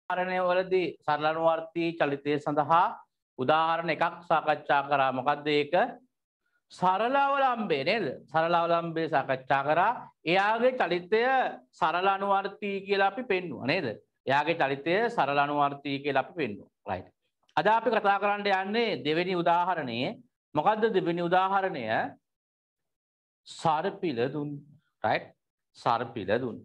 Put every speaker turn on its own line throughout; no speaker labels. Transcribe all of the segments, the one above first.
උදාහරණවලදී සරලනුවර්තී චලිතය සඳහා උදාහරණ එකක් සාකච්ඡා කරා. මොකද්ද ඒක? සරල අවලම්බය නේද? සරල අවලම්බය සාකච්ඡා කරා. එයාගේ චලිතය සරල අනුවර්තී කියලා අපි පෙන්නුවා නේද? එයාගේ චලිතය සරල අනුවර්තී කියලා අපි පෙන්නුවා. right. අද අපි කතා කරන්න යන්නේ දෙවෙනි උදාහරණයේ. මොකද්ද දෙවෙනි උදාහරණය? සර්පිලදුන්. right. සර්පිලදුන්.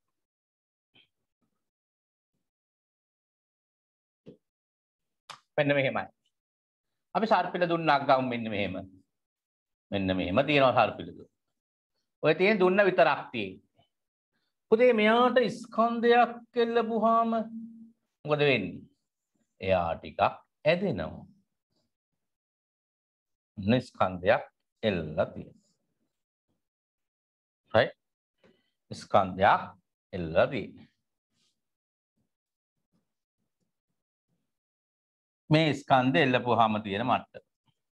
මෙන්න මෙහෙමයි. අපි සර්පිලදුන්නක් ගමු මෙන්න මෙහෙම. මෙන්න මෙහෙම තියෙනවා සර්පිලදුන්. ඔය තියෙන දුන්න විතරක් තියෙන්නේ. පුතේ මෙයාට ස්කන්ධයක් එල්ලපුවාම මොකද වෙන්නේ? එයා ටිකක් ඇදෙනවා. ස්කන්ධයක් එල්ලලා තියෙනවා. right? ස්කන්ධයක් එල්ලලා තියෙනවා. මේ ස්කන්ධය එල්ලපුවාම තියෙන මට්ටම.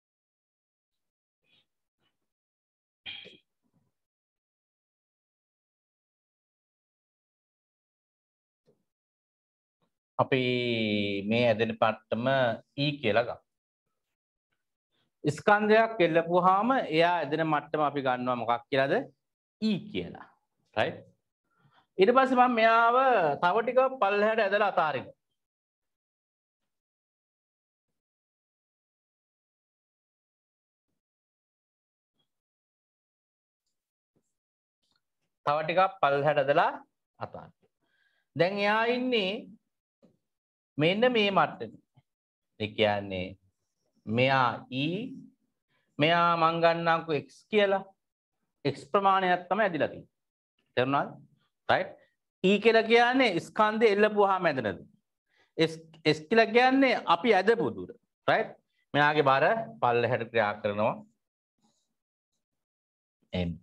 අපි මේ ඇදෙන පට්ටම E කියලා ගමු. ස්කන්ධයක් එල්ලපුවාම එයා ඇදෙන මට්ටම අපි ගන්නවා මොකක් කියලාද? E කියලා. right? ඊට පස්සේ මම මෙයාව තව ටික පල්ලෙහාට ඇදලා අතාරිනවා. තව ටිකක් පල්ලෙහාට ඇදලා අතාරිනවා. දැන් එයා ඉන්නේ මෙන්න මේ මට්ටමේ. ඒ කියන්නේ මෙයා E මෙයා මං ගන්නම්කෝ x කියලා. x ප්‍රමාණයක් තමයි ඇදිලා තියෙන්නේ. තේරුණාද? right? E කියලා කියන්නේ ස්කන්ධය එල්ලපුවාම ඇදෙන දේ. s කියලා කියන්නේ අපි ඇදපු දුර. right? මෙයාගේ බර පල්ලෙහාට ක්‍රියා කරනවා. m.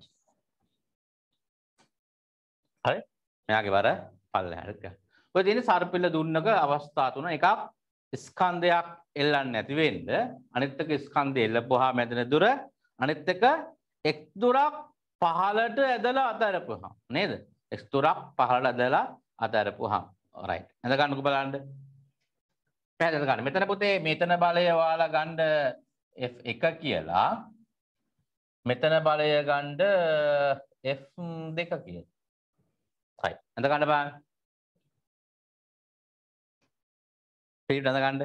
හරි? මෙයාගේ බර පල්ලෙහාට ක්‍රියා. ඔය තියෙන සර්පිල දුන්නක අවස්ථා තුන. එකක් ස්කන්ධයක් එල්ලන්නේ නැති වෙන්න, අනිත් එක ස්කන්ධය එල්ලපුවාම ඇදෙන දුර, අනිත් එක x දුරක් පහළට ඇදලා අතහැරපුවාම නේද? x දුරක් පහළට ඇදලා අතහැරපුවාම. right. එඳ ගන්නකො බලන්න. පැහැදිලිද ගන්න. මෙතන පුතේ මෙතන බලය ඔයාලා ගන්න f1 කියලා. මෙතන බලය ගන්න f2 කියලා. right. එඳ ගන්න බලන්න. පිළිට අඳ ගන්න.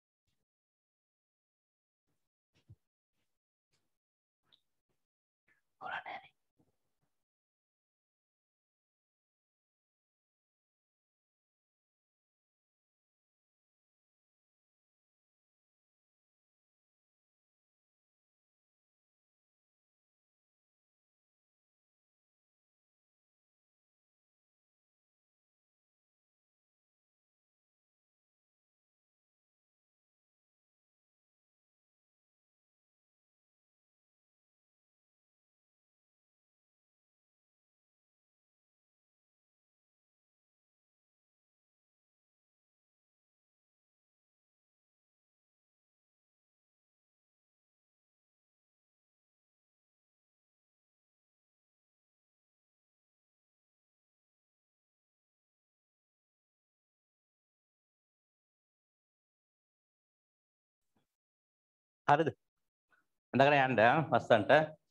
හරිද? එඳගෙන යන්න පස්සන්ට.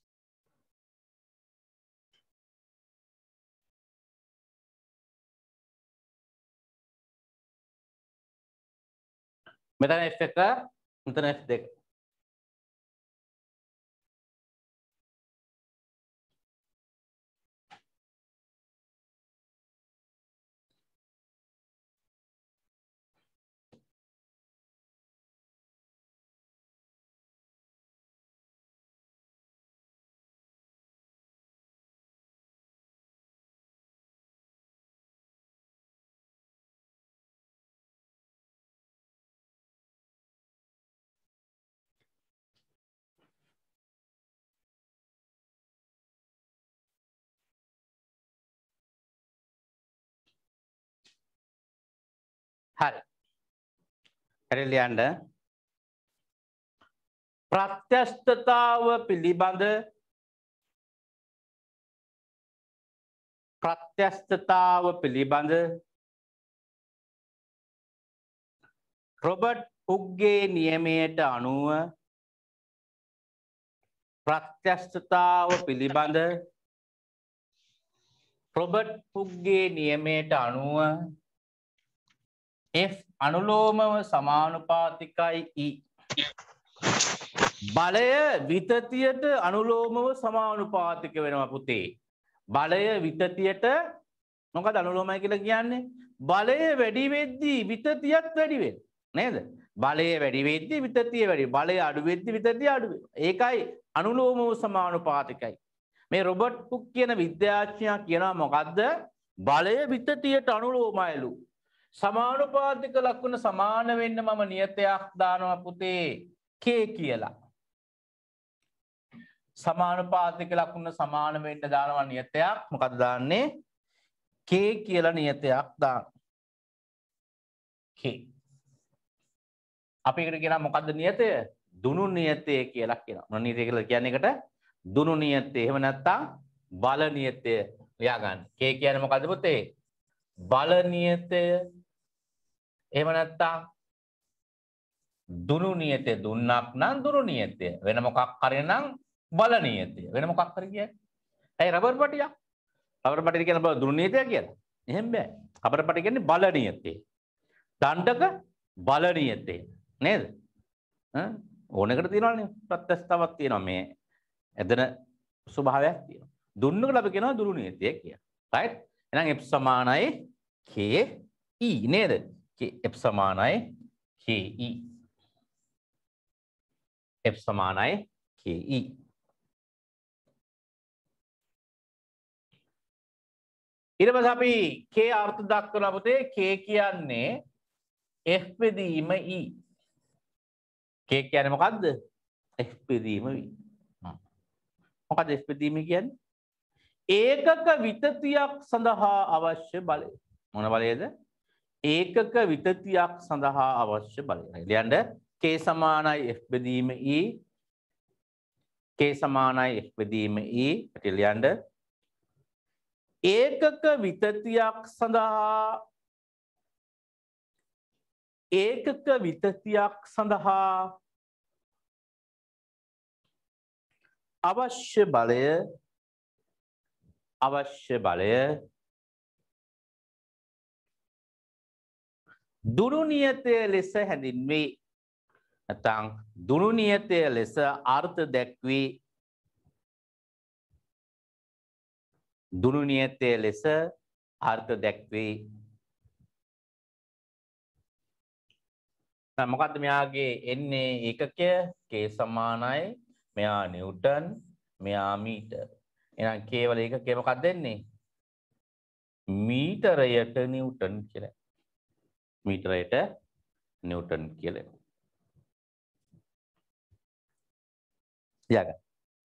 මෙතන f1 මෙතන f2. හරි. හරි ලියන්න. ප්‍රත්‍යස්ථතාව පිළිබඳ රොබර්ට් හුක්ගේ නියමයට අනුව ප්‍රත්‍යස්ථතාව පිළිබඳ රොබර්ට් හුක්ගේ නියමයට අනුව F අනුලෝමව සමානුපාතිකයි E. බලය විතතියට අනුලෝමව සමානුපාතික වෙනවා පුතේ. බලය විතතියට මොකද අනුලෝමයි කියලා කියන්නේ? බලය වැඩි වෙද්දී විතතියත් වැඩි වෙනවා. නේද? බලය වැඩි වෙද්දී විතතිය වැඩි. බලය අඩු වෙද්දී විතතිය අඩු වෙනවා. ඒකයි අනුලෝමව සමානුපාතිකයි. මේ රොබර්ට් හුක් කියන විද්‍යාඥයා කියනවා මොකද්ද? බලය විතතියට අනුලෝමයිලු. සමානුපාතික ලක්ෂණ සමාන වෙන්න මම නියතයක් දානවා පුතේ K කියලා. සමානුපාතික ලක්ෂණ සමාන වෙන්න දානවා නියතයක්. මොකද දාන්නේ? K කියලා නියතයක් දාන. K. අපි එකට කියනවා මොකද්ද නියතය? දුනු නියතය කියලා කියනවා. මොන නියතය කියලා කියන්නේ එකට? දුනු නියතය. එහෙම නැත්නම් බල නියතය ලියා ගන්න. K කියන්නේ මොකද්ද පුතේ? බල නියතය. එහෙම නැත්නම් දුනු නියතය. දුන්නක් නම් දුනු නියතය. වෙන මොකක් හරි නම් බල නියතය. වෙන මොකක් හරි කියන්නේ? ඇයි රබර් පටියක්? රබර් පටිය කියන බල දුනු නියතය කියලා. එහෙම බෑ. රබර් පටිය කියන්නේ බල නියතය. දණ්ඩක බල නියතය. නේද? ඕනෙකට තියෙනවානේ ප්‍රත්‍යස්ථාවක් තියෙනවා මේ ඇදෙන ස්වභාවයක් තියෙනවා. දුන්නකට අපි කියනවා දුරු නියතය කියලා. right? එහෙනම් f සමානයි k e නේද? f සමානයි k e. f සමානයි k e. ඊට පස්සේ අපි k අර්ථ දක්වලා පුතේ k කියන්නේ f බෙදීම e. k කියන්නේ මොකද්ද? f බෙදීම e. මොකද f බෙදීම කියන්නේ? ඒකක විතතියක් සඳහා අවශ්‍ය බලය. මොන බලයද? ඒකක විතතියක් සඳහා අවශ්‍ය බලය. ලියන්න k සමානයි f බෙදීම e. k සමානයි f බෙදීම e. පිට ලියන්න ඒකක විතතියක් සඳහා ඒකක විතතියක් සඳහා අවශ්‍ය බලය දුරු නියතය ලෙස හැඳින්වේ. නැත්නම් දුරු නියතය ලෙස අර්ථ දැක්වේ. දුරු නියතය ලෙස අර්ථ දැක්වේ. මොකද්ද මෙයාගේ එන්නේ ඒකකය k සමානයි මෙයා නිව්ටන් මෙයා මීටර්. එහෙනම් k වල ඒකකය මොකක්ද දෙන්නේ? මීටරයට නිව්ටන් කියලා. මීටරයට නිව්ටන් කියලා. යාගන්න.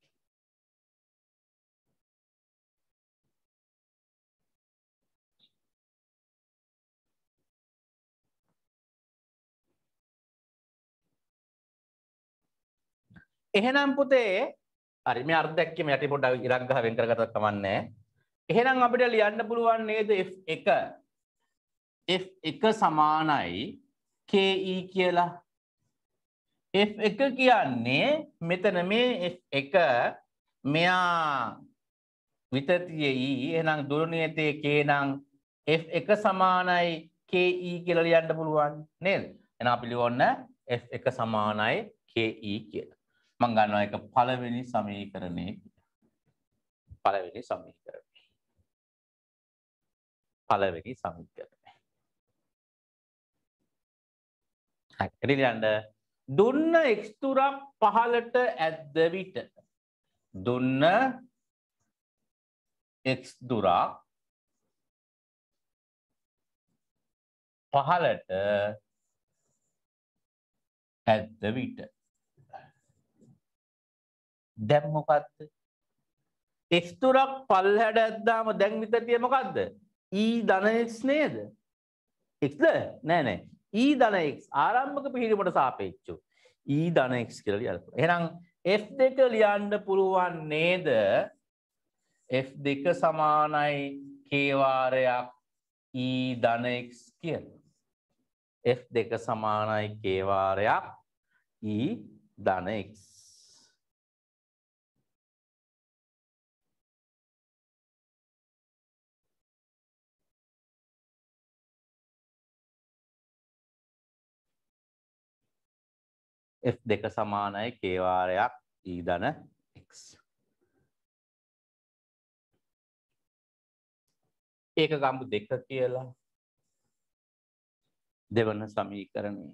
එහෙනම් පුතේ හරි මේ අර්ථ දැක්කම යටි පොඩ්ඩක් ඉරක් ගහ වෙන් කරගත්තත් කමන්නේ. එහෙනම් අපිට ලියන්න පුළුවන් නේද f1 f1 සමානයි ke කියලා. f1 කියන්නේ මෙතන මේ f1 මෙයා විතතිය e එහෙනම් දුරු නියතයේ k නම් f1 සමානයි ke කියලා ලියන්න පුළුවන් නේද? එහෙනම් අපි ලියවන්න f1 සමානයි ke කියලා. මම ගන්නවා ඒක පළවෙනි සමීකරණේ. පළවෙනි සමීකරණේ. හරි. එදිරියන්ද දුන්න x තුරක් පහළට ඇද්ද විට දුන්න x දුරක් පහළට ඇද්ද විට දැන් මොකද්ද? x තුරක් පල්ලහැට ඇද්දාම දැන් විතතිය මොකද්ද? e ධන x නේද? xද? නෑ නෑ. e ධන x ආරම්භක පිහිටීමට සාපේක්ෂව e ධන x කියලා ලියන්න පුළුවන්. එහෙනම් f2 ලියන්න පුළුවන් නේද? f2 සමානයි k වාරයක් e ධන x කියලා. f දෙක සමානයි k වාරයක් e ධන x. f දෙක සමානයි k වාරයක් e ධන x. ඒක ගම්බු දෙක කියලා. දෙවන සමීකරණය.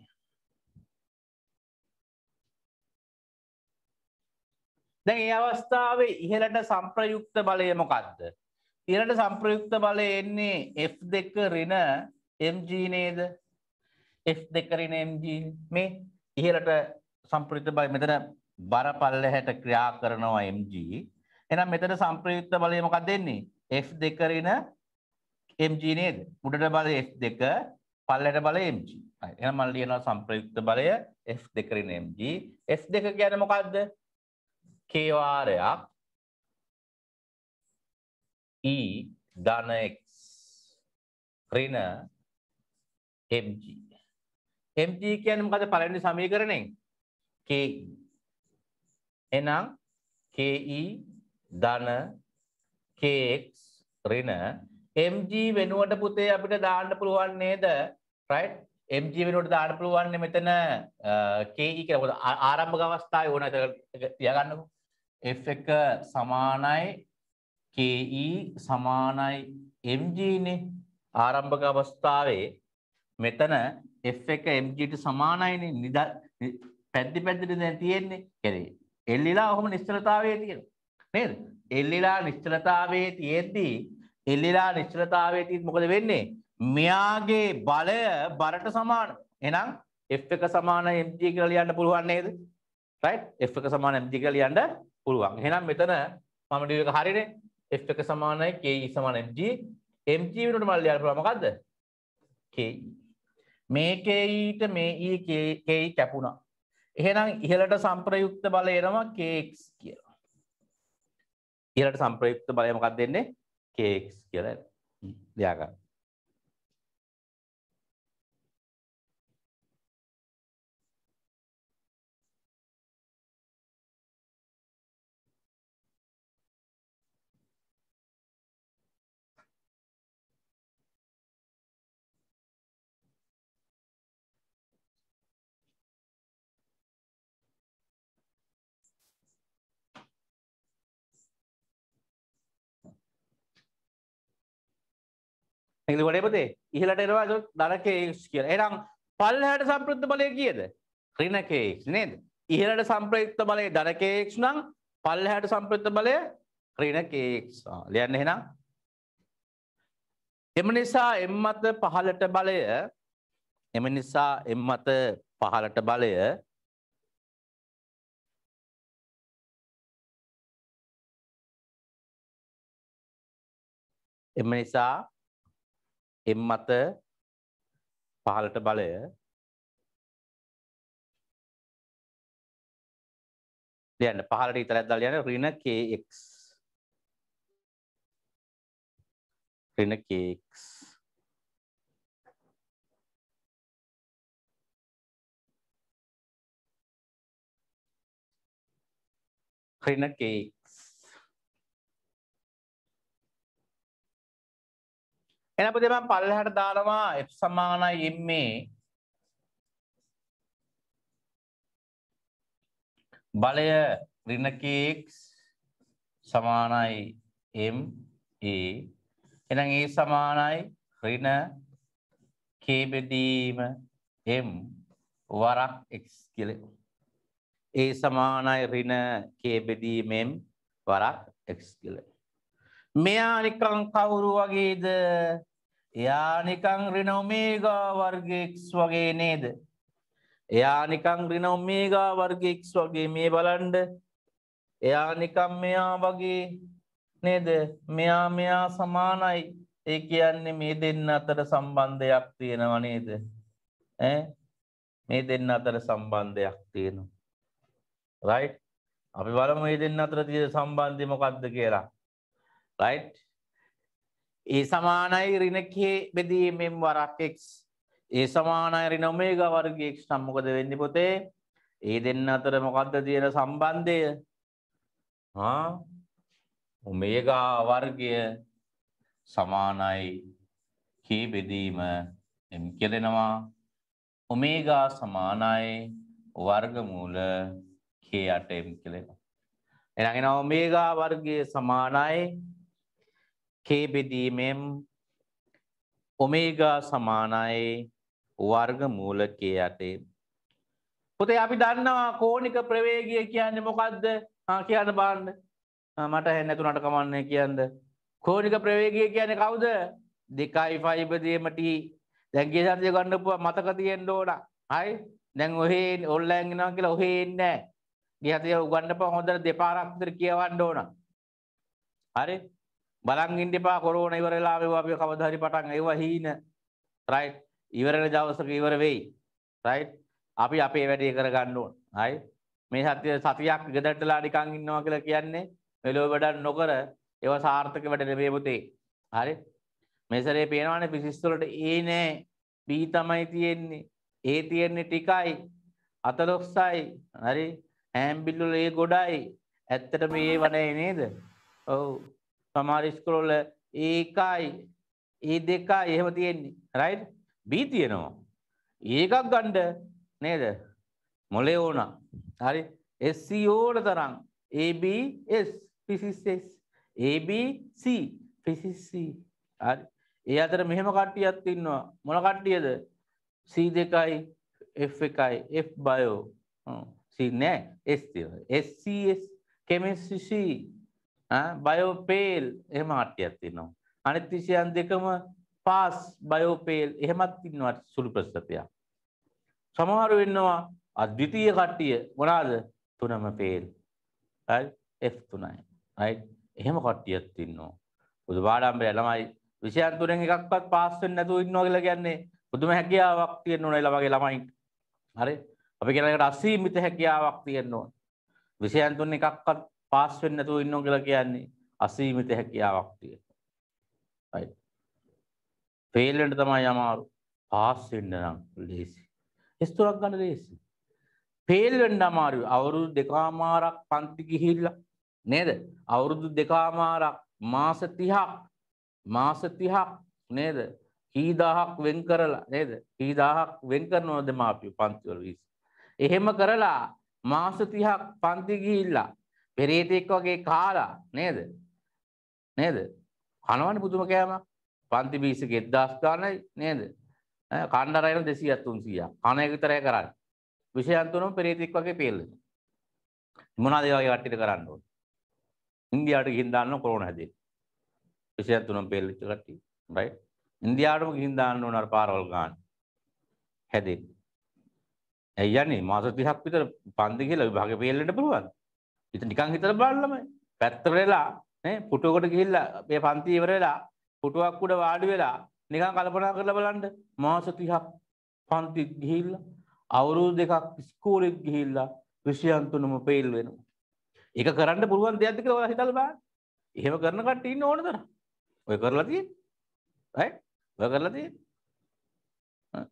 දැන් මේ අවස්ථාවේ ඉහළට සංප්‍රයුක්ත බලය මොකද්ද? ඉහළට සංප්‍රයුක්ත බලය එන්නේ F2 ඍණ mg නේද? F2 ඍණ mg මේ ඉහළට සංප්‍රයුක්ත බලය මෙතන බර පල්ලෙහාට ක්‍රියා කරනවා mg. එහෙනම් මෙතන සංප්‍රයුක්ත බලය මොකක්ද එන්නේ? F2 ඍණ mg නේද? උඩට බලය F2 පල්ලෙහාට බලය mg. හරි. එහෙනම් මම ලියනවා සංප්‍රයුක්ත බලය F2 ඍණ mg. F2 කියන්නේ මොකද්ද? k වාරයක් e ධන x ඍණ mg. mg කියන්නේ මොකද්ද පළවෙනි සමීකරණයෙන්? ke. එහෙනම් ke ධන kx ඍණ mg වෙනුවට පුතේ අපිට දාන්න පුළුවන් නේද? right? mg වෙනුවට දාන්න පුළුවන් මෙතන ke කියලා. ආරම්භක අවස්ථාවේ ඕන තියාගන්නකො. f1 සමානයි ke සමානයි mg නේ. ආරම්භක අවස්ථාවේ මෙතන f1 mg ට සමානයිනේ. පැද්දි පැද්දට දැන් තියෙන්නේ. කියන්නේ එල්ලිලා ඔහොම නිශ්චලතාවයේ තියෙනවා. නේද? එල්ලිලා නිශ්චලතාවයේ තියෙද්දී මොකද වෙන්නේ? මෙයාගේ බලය බරට සමාන. එහෙනම් f1 සමාන mg කියලා ලියන්න පුළුවන් නේද? right? f1 සමාන mg කියලා ලියන්න පුළුවන්. එහෙනම් මෙතන මම ඩියු එක හරිනේ. f1 සමානයි ke සමාන mg. mg වෙනුවට මම ලියන්න පුළුවන් මොකද්ද? ke. මේ ke ට මේ ke කැපුණා. එහෙනම් ඉහළට සංප්‍රයුක්ත බලය එනවා kx කියලා. ඉහළට සංප්‍රයුක්ත බලය මොකක්ද දෙන්නේ? kx කියලා ලියා ගන්න. එතකොට එපතේ ඉහළට එනවා ඒක ධන kx කියලා. එහෙනම් පල්ලෙහාට සංප්‍රයුක්ත බලය කීයද? ඍණ kx නේද? ඉහළට සංප්‍රයුක්ත බලය ධන kx නම් පල්ලෙහාට සංප්‍රයුක්ත බලය ඍණ kx. ලියන්න එහෙනම්. එම නිසා m මත පහළට බලය එම නිසා m මත පහළට බලය එම නිසා m මත පහළට බලය ලියන්න පහළට විතරක් දාලා ලියන්න ඍණ kx ඍණ kx ඍණ kx එහෙනම් පුතේ මම පල්ලෙහාට දානවා f සමානයි ma බලය ඍණ kx සමානයි ma එහෙනම් a සමානයි ඍණ k බෙදීම m වරක් x කියලා. a සමානයි ඍණ k බෙදීම m වරක් x කියලා. මෙයා නිකන් කවුරු වගේද? එයා නිකන් ඍණ ඔමේගා වර්ග x වගේ නේද? එයා නිකන් ඍණ ඔමේගා වර්ග x වගේ මේ බලන්න. එයා නිකන් මෙයා වගේ නේද? මෙයා සමානයි. ඒ කියන්නේ මේ දෙන්න අතර සම්බන්ධයක් තියෙනවා නේද? මේ දෙන්න අතර සම්බන්ධයක් තියෙනවා. right? අපි බලමු මේ දෙන්න අතර තියෙන සම්බන්ධය මොකක්ද කියලා. right? ඒ සමානයි ඍණ k බෙදීමෙන් වරක් x. ඒ සමානයි ඍණ ඔමේගා වර්ගයේ x නම් මොකද වෙන්නේ පුතේ? ඒ දෙන්න අතර මොකද්ද තියෙන සම්බන්ධය? ඔමේගා වර්ගය සමානයි k බෙදීම m කියලෙනවා. ඔමේගා සමානයි වර්ගමූල k 8 m කියලෙනවා. එහෙනම් එනවා ඔමේගා වර්ගය සමානයි k බෙදීම m ඔමේගා සමානයි වර්ගමූල k 8 m. පුතේ අපි දන්නවා කෝණික ප්‍රවේගය කියන්නේ මොකද්ද? කියන්න බලන්න. මට හෙන්න නැතුණට කමන්නේ කියන්න. කෝණික ප්‍රවේගය කියන්නේ කවුද? 2යි ෆයිබදීම t. දැන් ගිය සතියේ ගන්නපුවා මතක තියෙන්න ඕන. හරි? දැන් ඔහේ ඔන්ලයින් එනවා කියලා ඔහේ එන්නේ නැහැ. ගිය සතියේ උගන්නපුවා හොඳට දෙපාරක් විතර කියවන්න ඕන. හරි? බලන් ඉන්න එපා කොරෝනා ඉවර වෙලා අපි කවදා හරි පටන් ඒවා හීන. රයිට්? ඉවර වෙන දවසක ඉවර වෙයි. රයිට්? අපි අපේ වැඩේ කරගන්න ඕන. හරි? මේ සතියක් ගෙදරටලා නිකන් ඉන්නවා කියලා කියන්නේ මෙලොව වැඩක් නොකර ඒවා සාර්ථක වැඩ නෙමෙයි පුතේ. හරි? මේ සැරේ පේනවනේ ෆිසික්ස් වලට A නෑ B තමයි තියෙන්නේ. A තියෙන්නේ ටිකයි අතලොස්සයි. හරි? හැම්බිල් වල A ගොඩයි. ඇත්තටම A වනේ නේද? ඔව්. සමහර ඉස්කෝල වල A 1යි A 2යි එහෙම තියෙන්නේ. රයිට්? B තියෙනවා. එකක් ගන්න නේද? මොලේ ඕන. හරි? SC ඕන තරම් ABS physics S ABC physics C. හරි? ඒ අතර මෙහෙම කට්ටියක් ඉන්නවා. මොන කට්ටියද? C2යි F1යි F bio. C නෑ S තියෙනවා. SCS chemistry C. bio fail එහෙම කට්ටියක් ඉන්නවා. අනිත් විෂයන් දෙකම pass bio fail එහෙමත් ඉන්නවා සුළු ප්‍රතිශතයක්. සමහරව ඉන්නවා අද්විතීය කට්ටිය මොනවාද? තුනම fail. හරි? F3යි. right? එහෙම කට්ටියක් ඉන්නවා. පොදු පාඩම්බේ ළමයි විෂයන් තුනෙන් එකක්වත් පාස් වෙන්නේ නැතුව ඉන්නවා කියලා කියන්නේ පුදුම හැකියාවක් තියෙන්න ඕන ළමගේ ළමයින්ට. හරි? අපි කියන එකට අසීමිත හැකියාවක් තියෙන්න ඕන. විෂයන් තුනෙන් එකක්වත් පාස් වෙන්නේ නැතුව ඉන්නවා කියලා කියන්නේ අසීමිත හැකියාවක් තියෙනවා. right? fail වෙන්න තමයි අමාරු. පාස් වෙන්න නම් ලේසි. S3ක් ගන්න ලේසි. fail වෙන්න අමාරුයි. අවුරුදු දෙකමාරක් පන්ති ගිහිල්ලා නේද? අවුරුදු දෙකමාරක් මාස 30ක් නේද? කී දහයක් වෙන් කරලා නේද? කී දහයක් වෙන් කරනවද මාපියෝ පන්ති වල විස. එහෙම කරලා මාස 30ක් පන්ති ගිහිල්ලා පෙරේතෙක් වගේ කාලා නේද? නේද? කනවනේ පුදුම කෑමක්. පන්ති බීසක 1000 ගානයි නේද? කණ්ඩායම 200ක් 300ක්. කන එක විතරයි කරන්නේ. විෂයන් තුනම පෙරේතෙක් වගේ පෙළෙන. මොනවාද ඒ වගේ කට්ටියට කරන්න ඕනේ? ඉන්දියාවට ගිහින් දාන්න කොරෝනා හැදෙන්නේ. විෂයන් තුනම පෙළෙච්ච කට්ටිය. right? ඉන්දියාවටම ගිහින් දාන්න ඕන අර පාරවල් ගන්න. හැදෙන්නේ. ඇයි යන්නේ මාස 30ක් විතර පන්ති ගිහලා විභාගෙ පෙළෙන්න පුළුවන්. ඉතින් නිකන් හිතලා බලන්නම. පැත්තට වෙලා නේ පුටුවකට ගිහිල්ලා මේ පන්ති ඉවර වෙලා පුටුවක් උඩ වාඩි වෙලා නිකන් කල්පනා කරලා බලන්න මාස 30ක් පන්ති ගිහිල්ලා අවුරුදු දෙකක් ඉස්කෝලේ ගිහිල්ලා විෂයන් තුනම ෆේල් වෙනවා. ඒක කරන්න පුළුවන් දෙයක්ද කියලා ඔයාලා හිතලා බලන්න. එහෙම කරන කට්ටිය ඉන්න ඕන තරම්. ඔය කරලා තියෙන්නේ. right? ඔය කරලා තියෙන්නේ.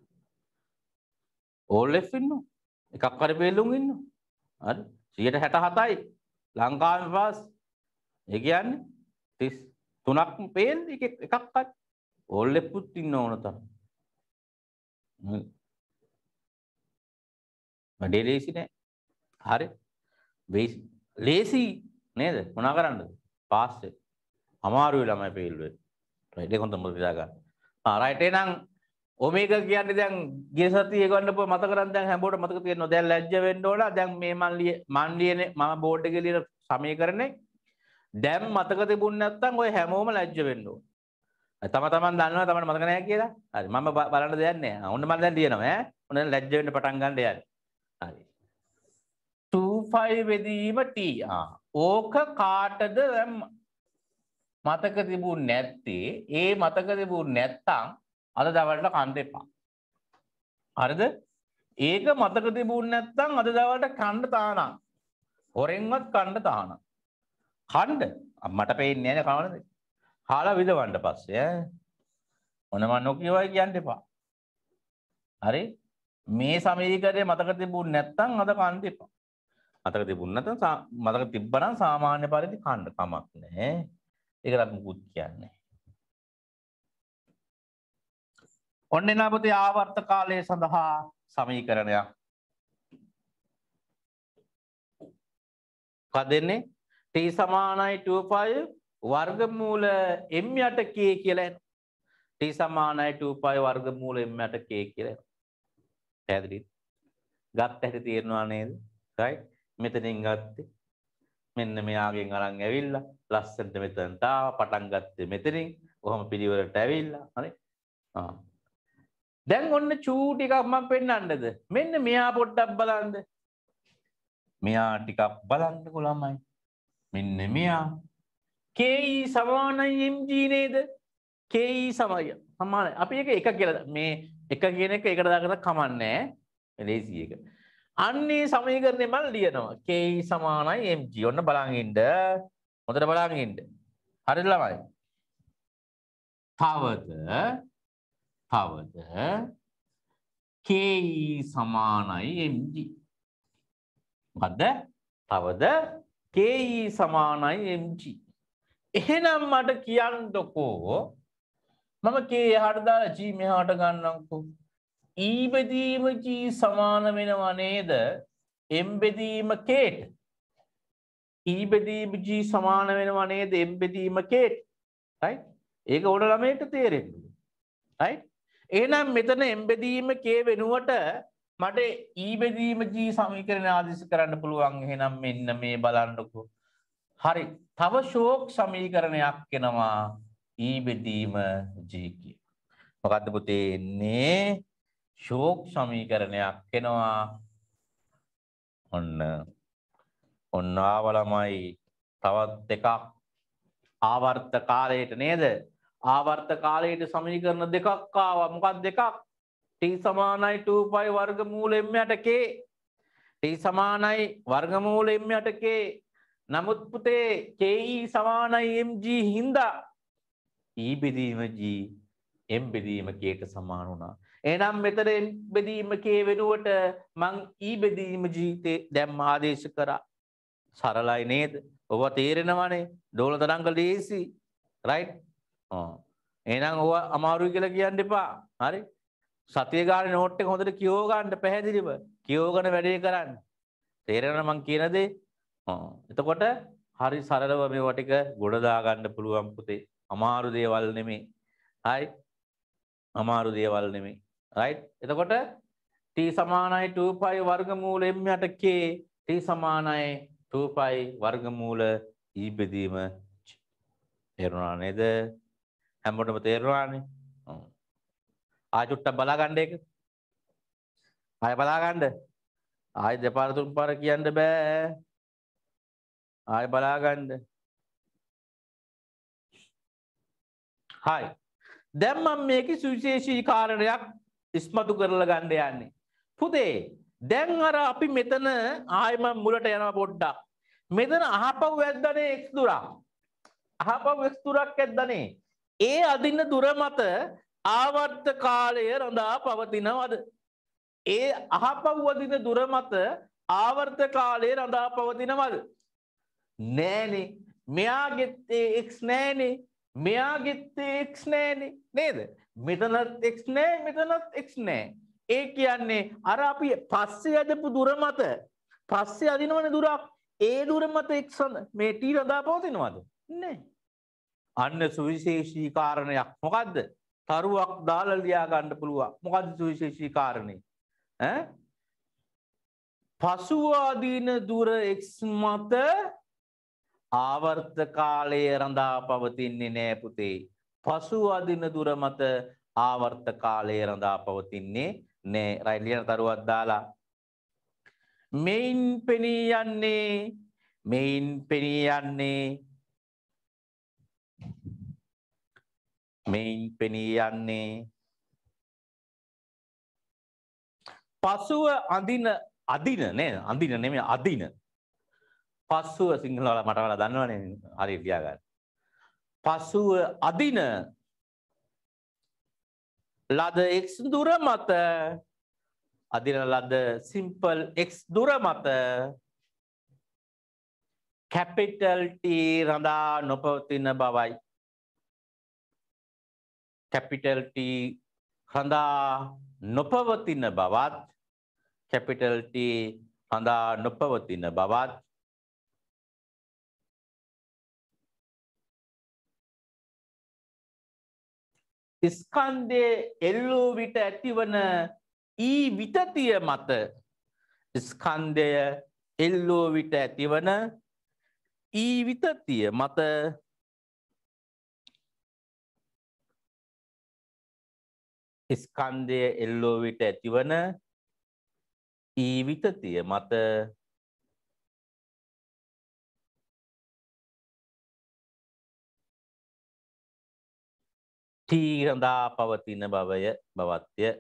ඕල් එෆ් ඉන්නවා. එකක් හරි ෆේල්ුම් ඉන්නවා. හරි? 167යි ලංකාවේ පාස්. ඒ කියන්නේ 33ක් ෆේල් එකක් හරි. ඕල් එෆ් උත් ඉන්න ඕන තරම්. වැඩේ ලේසි නෑ. හරි? ලේසි නේද? මොනා කරන්නද? පාස් වෙන්න. අමාරුයි ළමයි ෆේල් වෙන්න. රයිට් ඒක හොඳට මතක තියාගන්න. රයිට් එහෙනම් ඔමේගා කියන්නේ දැන් ගිය සතියේ ගන්නපුව මතක කරන් දැන් හැමෝටම මතක තියෙනවා. දැන් ලැජ්ජ වෙන්න ඕන. දැන් මේ මන් ලියනේ මම බෝඩ් එකේ ලියන සමීකරණේ දැන් මතක තිබුණ නැත්නම් ඔය හැමෝම ලැජ්ජ වෙන්න ඕන. තමන් දන්නවා තමන්ට මතක නැහැ කියලා. හරි මම බලන්න දෙයක් නැහැ. ඔන්න මම දැන් ලියනවා ඈ. ඔන්න ලැජ්ජ වෙන්න පටන් ගන්න යන්නේ. හරි. 25 බෙදීම t. ඕක කාටද මතක තිබුණ නැත්තේ? ඒ මතක තිබුණ නැත්තම් අද දවල්ට කන්න එපා. හරිද? ඒක මතක තිබුණ නැත්තම් අද දවල්ට කන්න තානම්. හොරෙන්වත් කන්න තානම්. කන්න මට පේන්නේ නැහැ නේ කවනද? කාලා විදවන්න පස්සේ ඈ. මොන මන් නොකියවයි කියන්න එපා. හරි මේ සමීකරණය මතක තිබුණ නැත්නම් අද කන්න එපා. මතක තිබුණ නැත්නම් මතක තිබ්බනම් සාමාන්‍ය පරිදි කන්න කමක් නැහැ. ඒකට මුකුත් කියන්නේ. ඔන්න එනවා පුතේ ආවර්ත කාලය සඳහා සමීකරණයක්. මොකක්ද දෙන්නේ? t සමානයි 2π වර්ගමූල m8k කියලා එනවා. t සමානයි 2π වර්ගමූල m8k කියලා එනවා. පැහැදිලිද? ගත්ත හැටි තේරෙනවා නේද? right? මෙතනින් ගත්තේ. මෙන්න මෙයාගෙන් අරන් ඇවිල්ලා ලස්සනට මෙතනට ආවා. පටන් ගත්තේ මෙතනින්. කොහොම පිළිවෙලට ඇවිල්ලා. හරි? දැන් ඔන්න චූ ටිකක් මම පෙන්නන්නද? මෙන්න මෙයා පොඩ්ඩක් බලන්න. මෙයා ටිකක් බලන්නකො ළමයි. මෙන්න මෙයා ke සමානයි mg නේද? ke සමානයි. අපි එක කියලා මේ එක කියන එක එකට දාගෙන කමන්නේ නැහැ. ලේසි එක. අන්නේ සමීකරණය මම ලියනවා. ke සමානයි mg. ඔන්න බලන් ඉන්න. හොඳට බලන් ඉන්න. හරිද ළමයි? තවද ke සමානයි mg. මොකද්ද? තවද ke සමානයි mg. එහෙනම් මට කියන්නකෝ මම k එහාට දාලා g මෙහාට ගන්නම්කෝ. e බෙදීම g සමාන වෙනව නේද? m බෙදීම k ට. e බෙදීම g සමාන වෙනව නේද? m බෙදීම k ට. right? ඒක ඕන ළමයට තේරෙන්න ඕනේ. right? එහෙනම් මෙතන m බෙදීම k වෙනුවට මට e බෙදීම g සමීකරණය ආදේශ කරන්න පුළුවන්. එහෙනම් මෙන්න මේ බලන්නකෝ. හරි. තව ෂෝක් සමීකරණයක් එනවා. e බෙදීම g කිය. මොකද්ද පුතේ එන්නේ? ෂෝක් සමීකරණයක් එනවා. ඔන්න ආවලමයි තවත් එකක් ආවර්ත කාලයට නේද? ආවර්ත කාලයට සමීකරණ දෙකක් ආවා. මොකක්ද දෙකක්? t සමානයි 2π වර්ගමූල m8k. t සමානයි වර්ගමූල m8k. නමුත් පුතේ ke සමානයි mg හින්දා e බෙදීම g m බෙදීම k ට සමාන වුණා. එහෙනම් මෙතන m බෙදීම k වෙනුවට මං e බෙදීම g දැන් ආදේශ කරා. සරලයි නේද? ඔබ තේරෙනවනේ. ඩෝල තරංග ලේසි. right? එහෙනම් ඔව අමාරුයි කියලා කියන්න එපා. හරි? සතිය ගානේ නෝට් එක හොඳට කියව ගන්න පැහැදිලිව. කියවගෙන වැඩේ කරන්න. තේරෙනවද මං කියන දේ? එතකොට හරි සරලව මේවා ටික ගොඩ දා ගන්න පුළුවන් පුතේ. අමාරු දේවල් නෙමෙයි. හරි? අමාරු දේවල් නෙමෙයි. right? එතකොට t සමානයි 2π වර්ගමූල m8k. t සමානයි 2π වර්ගමූල e බෙදීම තේරුණා නේද? හැමෝටම තේරුණානේ? ආයෙ චුට්ටක් බලා ගන්න එක. ආයෙ බලා ගන්න. ආයෙ දෙපාර තුන් පාර කියන්න බෑ. ආයෙ බලා ගන්න. හයි. දැන් මම මේකේ සුවිශේෂී කාරණයක් ඉස්මතු කරලා ගන්න යන්නේ. පුතේ දැන් අර අපි මෙතන ආයෙ මම මුලට යනවා පොඩ්ඩක්. මෙතන අහපව් වැද්දනේ x දුරක්. අහපව් x දුරක් ඇද්දනේ. ඒ අදින්න දුර මත ආවර්ත කාලය රඳා පවතිනවද? ඒ අහපව් අදින දුර මත ආවර්ත කාලය රඳා පවතිනවද? නෑනේ. මෙයාගෙත් x නෑනේ. මෙයාගෙත් x නෑනේ. නේද? මෙතනත් x නෑ, මෙතනත් x නෑ. ඒ කියන්නේ අර අපි පස්සේ අදපු දුර මත පස්සේ අදිනවනේ දුරක්. ඒ දුර මත x මේ t රඳා පවතිනවද? නෑ. අන්න සුවිශේෂී කාරණයක්. මොකද්ද? තරුවක් දාලා ලියා ගන්න පුළුවන්. මොකද්ද සුවිශේෂී කාරණේ? පසුව අදින දුර x මත ආවර්ත කාලය රඳා පවතින්නේ නෑ පුතේ. පසුව අදින දුර මත ආවර්ත කාලය රඳා පවතින්නේ නෑ. රයිට් ලියන තරුවක් දාලා මෙයින් පෙනී යන්නේ පසුව අදින නේද? අදින නෙමෙයි අදින. පසුව සිංහල වල මට වල දන්නවනේ හරියට ලියා ගන්න. පසුව අදින ලද x දුර මත අදින ලද simple x දුර මත capital T රඳා නොපවතින බවයි. capital T රඳා නොපවතින බවත් capital T රඳා නොපවතින බවත් ස්කන්ධයේ එල්ලූ විට ඇතිවන ඊ විතතිය මත ස්කන්ධය එල්ලූ විට ඇතිවන ඊ විතතිය මත ස්කන්ධය එල්ලූ විට ඇතිවන ඊ විතතිය මත T රඳා පවතින බවත්ය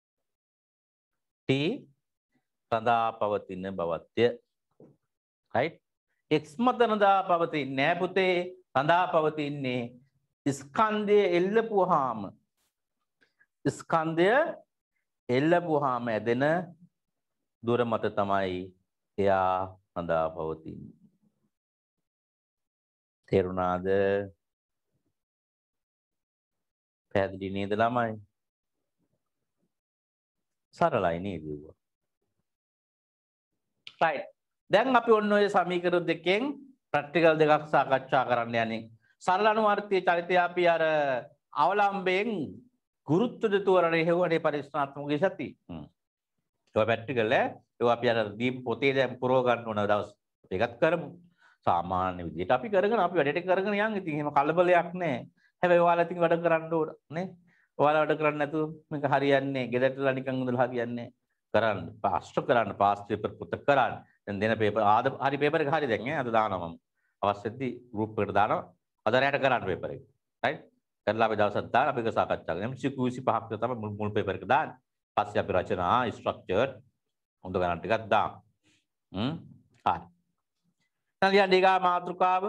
T රඳා පවතින බවත්ය right x මත රඳා පවතින්නේ නෑ පුතේ රඳා පවතින්නේ ස්කන්ධය එල්ලපුවාම ස්කන්ධය එල්ලපුවාම ඇදෙන දුර මත තමයි එයා රඳා පවතින්නේ තේරුණාද පැහැදිලි නේද ළමයි සරලයි නේද right දැන් අපි ඔන්න ඔය සමීකරණ දෙකෙන් ප්‍රැක්ටිකල් දෙකක් සාකච්ඡා කරන්න යන්නේ සරල අනුවර්තීය චරිතය අපි අර අවලම්බයෙන් ගුරුත්ව දෙතුවරණය හෙව්වනේ පරිස්ථාත්මක සති ඒක ප්‍රැක්ටිකල් ඒක අපි අර දීප පොතේ දැන් පුරව ගන්න ඕන දවස් ඒකත් කරමු සාමාන්‍ය විදිහට අපි කරගෙන අපි වැඩට කරගෙන යන් ඉතින් එහෙම කලබලයක් නැහැ හැබැයි ඔයාලා ඉතින් වැඩ කරන්න ඕන නේ ඔයාලා වැඩ කරන්නේ නැතුව මේක හරියන්නේ ගෙදරටලා නිකන් ඉඳලා හරියන්නේ කරන්න පාස්ට් කරන්න පාස්ට් පේපර් පුත කරන්න දැන් දෙන පේපර් ආද හරි පේපර් එක හරි දැන් අද දානවා මම අවශ්‍යදී ගෲප් එකට දානවා අද රැට කරන්න පේපර් එක රයිට් කරලා අපි දවසක් දාලා අපි ඒක සාකච්ඡා කරමු MCQ 25ක් තමයි මුල් පේපර් එක දාන්නේ පස්සේ අපි රචනා ස්ට්‍රක්චර් හොඳ ගණන් ටිකක් දාමු හරි දැන් ඊගා මාතෘකාව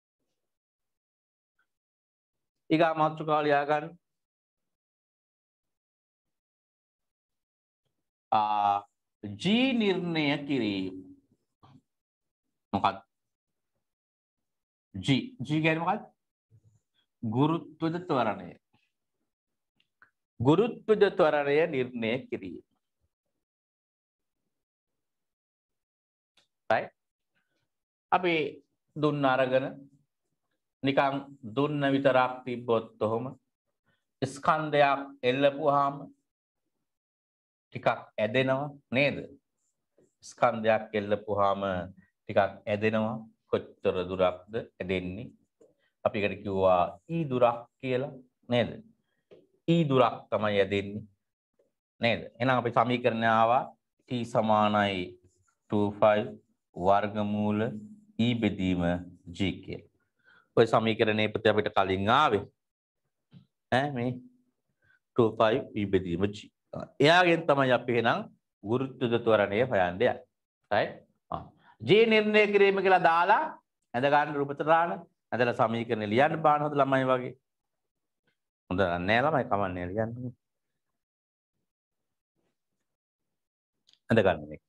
ඊගා මාතෘකාව ලියා ගන්න G නිර්ණය කිරීම මොකක්ද G කියන්නේ මොකක්ද ගුරුත්වද ත්වරණය ගුරුත්වද ත්වරණය නිර්ණය කිරීම right අපි දුන්න අරගෙන නිකන් දුන්න විතරක් තිබ්බොත් ඔහොම ස්කන්ධයක් එල්ලපුවාම ටිකක් ඇදෙනවා නේද ස්කන්ධයක් එල්ලපුවාම ටිකක් ඇදෙනවා කොච්චර දුරක්ද ඇදෙන්නේ අපි එකට කිව්වා ඊ දුරක් කියලා නේද ඊ දුරක් තමයි ඇදෙන්නේ නේද එහෙනම් අපි සමීකරණය ආවා t සමානයි 25 වර්ගමූල e බෙදීම g කියලා ඔය සමීකරණේ පුතේ අපිට කලින් ආවේ ඈ මේ 25 e බෙදීම g එයාගෙන් තමයි අපි එහෙනම් ගුරුත්වද ත්වරණය හොයන්න යන්නේ right g නිර්ණය කිරීම කියලා දාලා ඇඳ ගන්න රූපතරාණ ඇඳලා සමීකරණ ලියන්න බාන හොඳ ළමයි වගේ හොඳ නෑ ළමයි කමන්නේ ලියන්න ඇඳ ගන්න මේක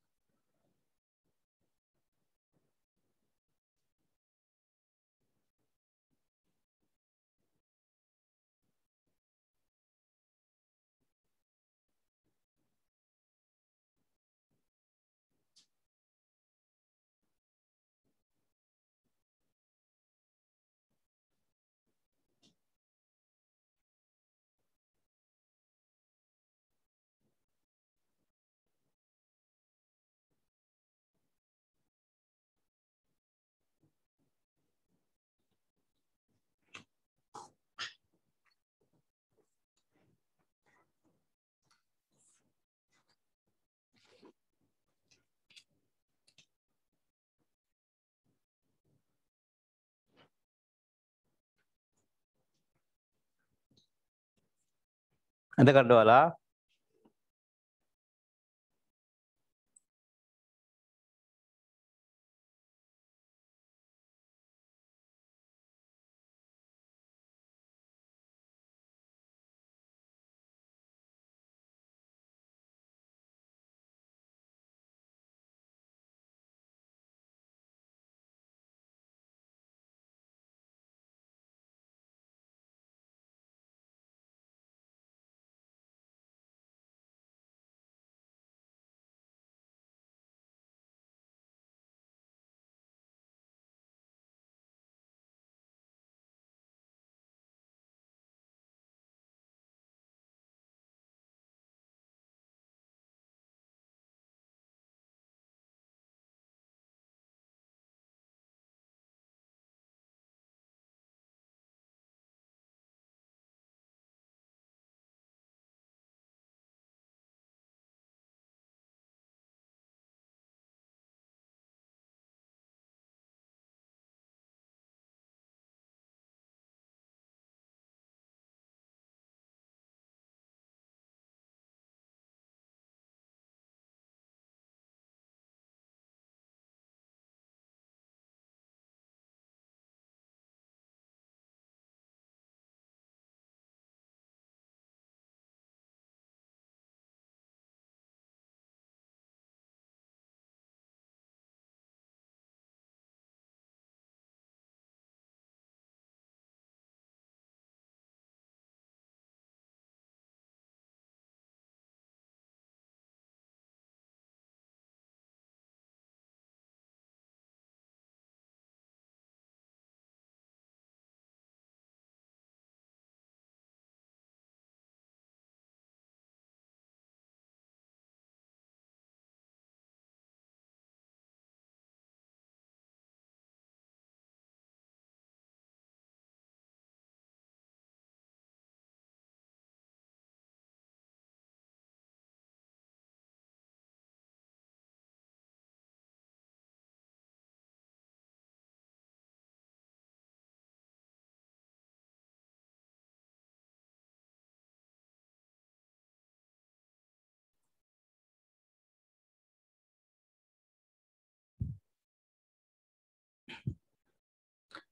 ඇඳ ගන්නවලා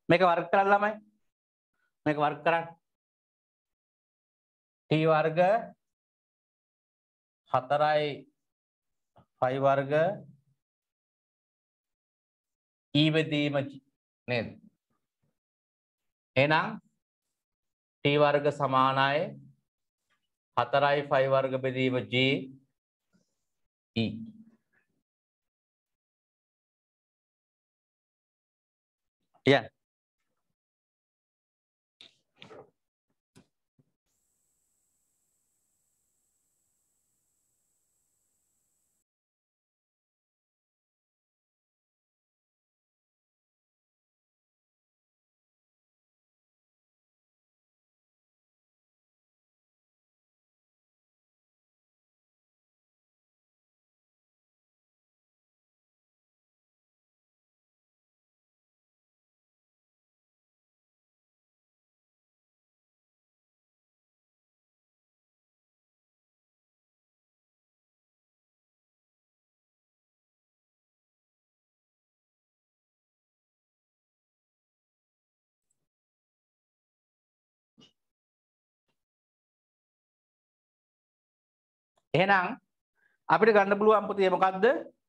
මේක වර්ග කරන්න ළමයි. මේක වර්ග කරන්න. t වර්ග 4යි 5 වර්ග e බෙදීම නේද? එහෙනම් t වර්ග සමානයි 4යි 5 වර්ග බෙදීම g e. Yeah. එහෙනම් අපිට ගන්න පුළුවන් පුතේ මොකද්ද?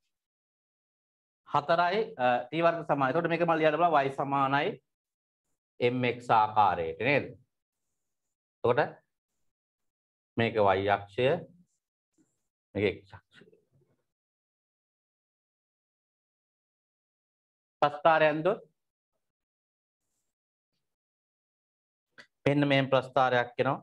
4යි t වර්ග සමානයි. එතකොට මේක මම ලියන්න බලන්න y සමානයි mx ආකාරයට නේද? එතකොට මේක y අක්ෂය මේක x අක්ෂය. ප්‍රස්ථාරයෙන් දොත් මෙන්න මේ ප්‍රස්ථාරයක් එනවා.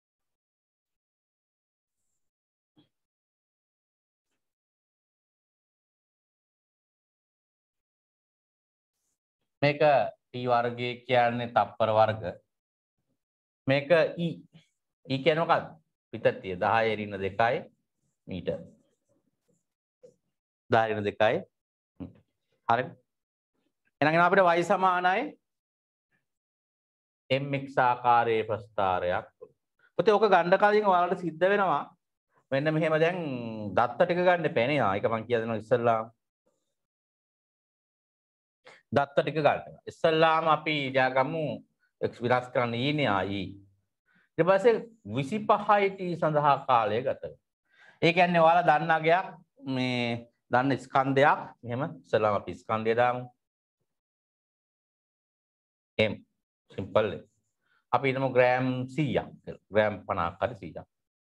මේක t වර්ගය කියන්නේ තප්පර වර්ග. මේක e. e කියන්නේ මොකක්ද? පිටතිය 10 ඍණ 2යි මීටර. 10 ඍණ 2යි. හරිද? එහෙනම් අපිට y සමානයි mx ආකාරයේ ප්‍රස්ථාරයක්. පුතේ ඔක ගන්න කලින් ඔයාලට සිද්ධ වෙනවා මෙන්න මෙහෙම දැන් දත්ත ටික ගන්න එපා නේ. ඒක මම කියලා දෙනවා ඉස්සෙල්ලා. දත්ත ටික ගන්න. ඉස්සෙල්ලාම අපි ඊගාගමු x විනාශ කරන්න ඊනේ ආයි. ඊට පස්සේ 25යි t සඳහා කාලය ගත වෙනවා. ඒ කියන්නේ ඔයාලා දන්න අගයක් මේ දන්න ස්කන්ධයක් මෙහෙම ඉස්සෙල්ලාම අපි ස්කන්ධය දාමු. m simple. අපි හිතමු ග්‍රෑම් 100ක් කියලා. ග්‍රෑම් 50ක් හරි 100ක්.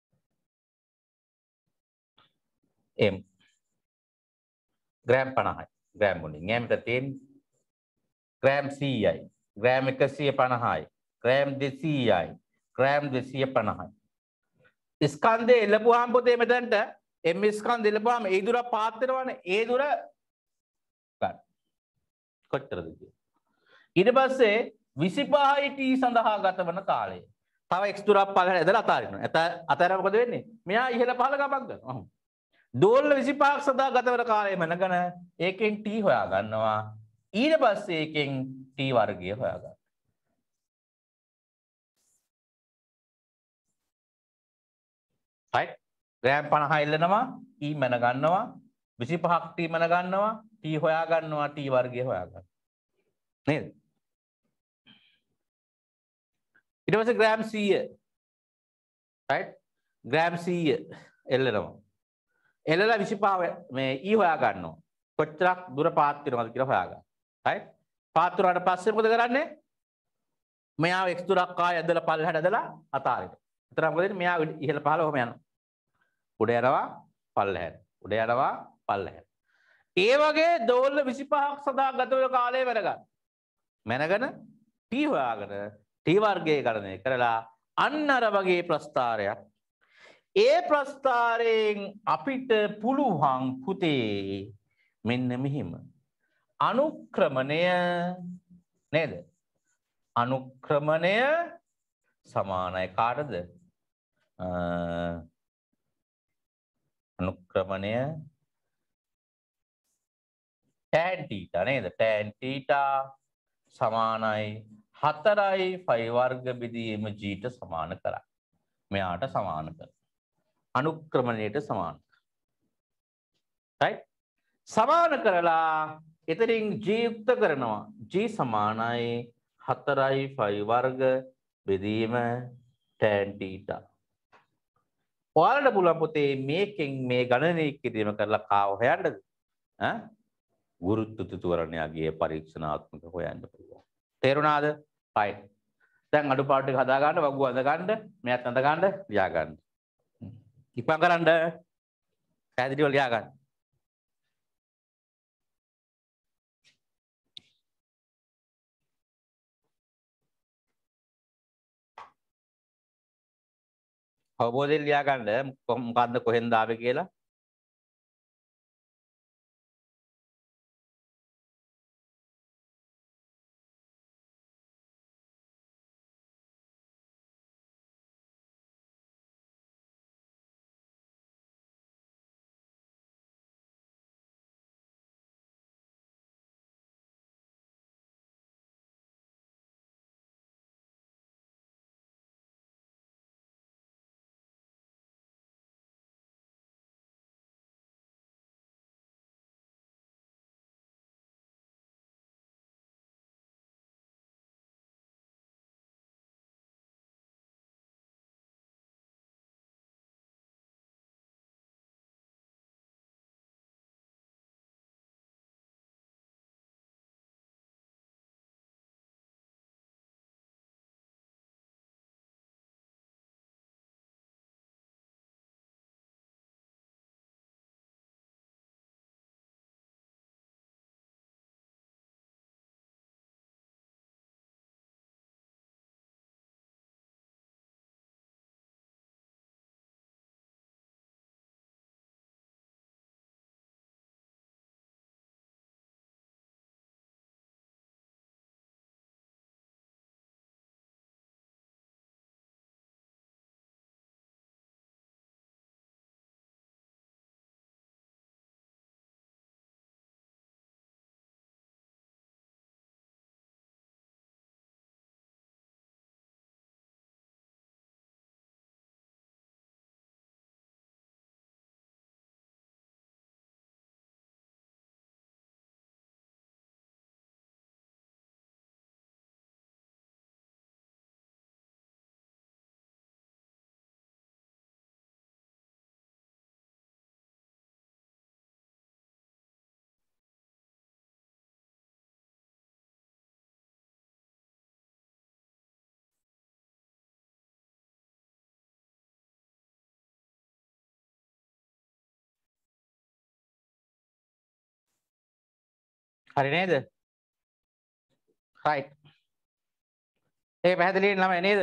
m gram 50යි. ග්‍රෑම් වලින් mට තියෙන ග්‍රෑම් 100යි. ග්‍රෑම් 150යි. ග්‍රෑම් 200යි. ග්‍රෑම් 250යි. ස්කන්ධය එළපුවාම පොතේ මෙතනට m ස්කන්ධය එළපුවාම ඒ දුර පාත් වෙනවනේ. ඒ දුර ගන්න. කොච්චරද කියන්නේ? ඊට පස්සේ 25යි t සඳහා ගත වන කාලය. තව x දුරක් පල්ලෙහාට ඇදලා අතාරිනවා. අතාරම මොකද වෙන්නේ? මෙයා ඉහළ පහළ ගමන් කරනවා. දෝල්ල 25ක් සඳහා ගත වන කාලය මනගෙන ඒකෙන් t හොයා ගන්නවා. ඊට පස්සේ ඒකෙන් t වර්ගය හොයා ගන්නවා. right? ග්‍රෑම් 50 ඉල්ලනවා e මන ගන්නවා 25ක් t මන ගන්නවා t හොයා ගන්නවා t වර්ගය හොයා ගන්නවා. නේද? ඊට පස්සේ ග්‍රෑම් 100 right? ග්‍රෑම් 100 එල්ලනවා. එල්ලලා 25 මේ e හොයා ගන්නවා. කොච්චරක් දුර පාත් වෙනවද කියලා හොයා ගන්න. right? පාත් වුණාට පස්සේ මොකද කරන්නේ? මෙයා x දුරක් ආය ඇදලා පල්ලෙහාට ඇදලා අතාරිනවා. එතන මොකද වෙන්නේ? මෙයා ඉහළ පහළ ඔහම යනවා. උඩ යනවා පල්ලෙහාට. උඩ යනවා පල්ලෙහාට. ඒ වගේ දෝල්ල 25ක් සඳහා ගත වෙන කාලය වැඩගන්න. මැනගෙන t හොයාගෙන t වර්ගයේ ගණනය කරලා අන්න අර වගේ ප්‍රස්ථාරයක්. ඒ ප්‍රස්ථාරයෙන් අපිට පුළුවන් පුතේ මෙන්න මෙහිම අනුක්‍රමණය නේද? අනුක්‍රමණය සමානයි කාටද? අනුක්‍රමණය tan theta නේද? tan theta සමානයි 4යි 5 වර්ග බෙදීම g ට සමාන කරා. මෙයාට සමාන කර. අනුක්‍රමණයට සමාන. right? සමාන කරලා එතනින් g යුක්ත කරනවා. g සමානයි 4යි ෆයි වර්ග බෙදීම tan θ. ඔයාලට පුළුවන් පුතේ මේකෙන් මේ ගණනය කිරීම කරලා කාව හොයන්නද? ඈ ගුරුත්ව ත්වරණයගේ පරීක්ෂණාත්මක හොයන්න පුළුවන්. තේරුණාද? right. දැන් අඩුපාඩු ටික හදා ගන්න, වගු අඳ ගන්න, මෙයත් අඳ ගන්න, ලියා ගන්න. ඉක්මන් කරන්න. පැහැදිලිව ලියා ගන්න. අවබෝධයෙන් ලියා ගන්න මොකද්ද කොහෙන්ද ආවේ කියලා. හරි නේද? right. ඒක පැහැදිලි ළමයි නේද?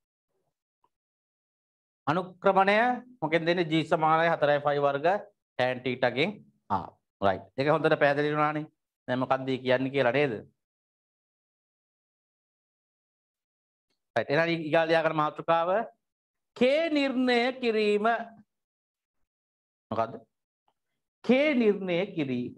අනුක්‍රමණය මොකෙන්ද දෙන්නේ? g සමානයි 4යි ෆයි වර්ග tan θ ගෙන් r. right. ඒක හොඳට පැහැදිලි වුණානේ. දැන් මොකක්ද කියන්නේ කියලා නේද? right. එහෙනම් ඊගා ලියාගන්න මාතෘකාව k නිර්ණය කිරීම. මොකද්ද? k නිර්ණය කිරීම.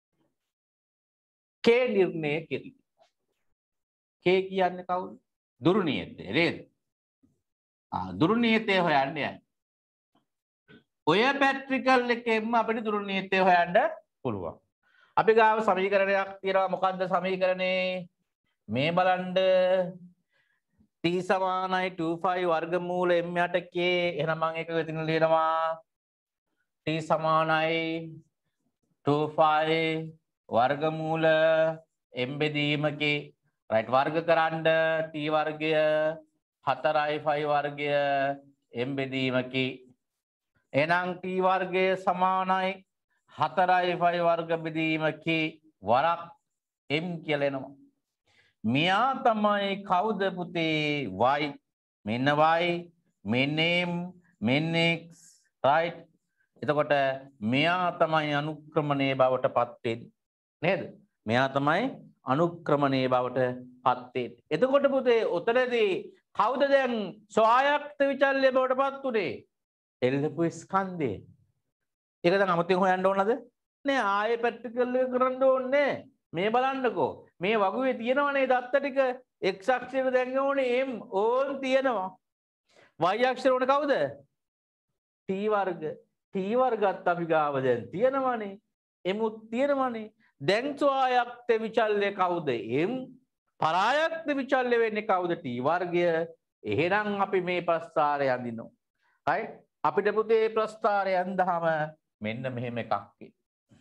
k නිර්ණය කිරීම. k කියන්නේ කවුද? දුරු නියතය නේද? දුරු නියතය හොයන්න යන්නේ. ඔය පැට්‍රිකල් එකෙන්ම අපිට දුරු නියතය හොයන්න පුළුවන්. අපි ගාව සමීකරණයක් තියෙනවා. මොකද්ද සමීකරණේ? මේ බලන්න t සමානයි 2ෆයි වර්ගමූල m8k. එහෙනම් මම ඒක වෙතින් ලියනවා t සමානයි 2ෆයි වර්ගමූල m බෙදීමක right වර්ග කරන්න t වර්ගය 4යි ෆයි වර්ගය m බෙදීමක. එහෙනම් t වර්ගය සමානයි 4යි ෆයි වර්ග බෙදීමක වරක් m කියලා එනවා. මෙයා තමයි කවුද පුතේ? y. මෙන්න y මෙන්න m මෙන්න x right. එතකොට මෙයා තමයි අනුක්‍රමණයේ බවට පත් වෙන්නේ නේද? මෙයා තමයි අනුක්‍රමණයේ බවට පත් වෙන්නේ. එතකොට පුතේ උතරදී කවුද දැන් ස්වායක්ත විචල්්‍ය බවට පත් උනේ? එල්ලපු ස්කන්ධය. ඒක දැන් අමුතියෙන් හොයන්න ඕනද? නෑ ආයේ ප්‍රැක්ටිකල් එක කරන්න ඕනේ. මේ බලන්නකෝ. මේ වගුවේ තියෙනවනේ දත්ත ටික. x අක්ෂරේ දැන් ඕනේ m ඕන් තියෙනවා. y අක්ෂරේ ඕනේ කවුද? t වර්ග. t වර්ගත් අපි ගාව දැන් තියෙනවනේ. m උත් තියෙනවනේ. දැන් ස්වායක්ත විචල්්‍ය කවුද? m. පරායක්ත විචල්්‍ය වෙන්නේ කවුද T වර්ගය. එහෙනම් අපි මේ ප්‍රස්ථාරය අඳිනවා. right? අපිට පුතේ ප්‍රස්ථාරය අඳහම මෙන්න මෙහෙම එකක් එයි.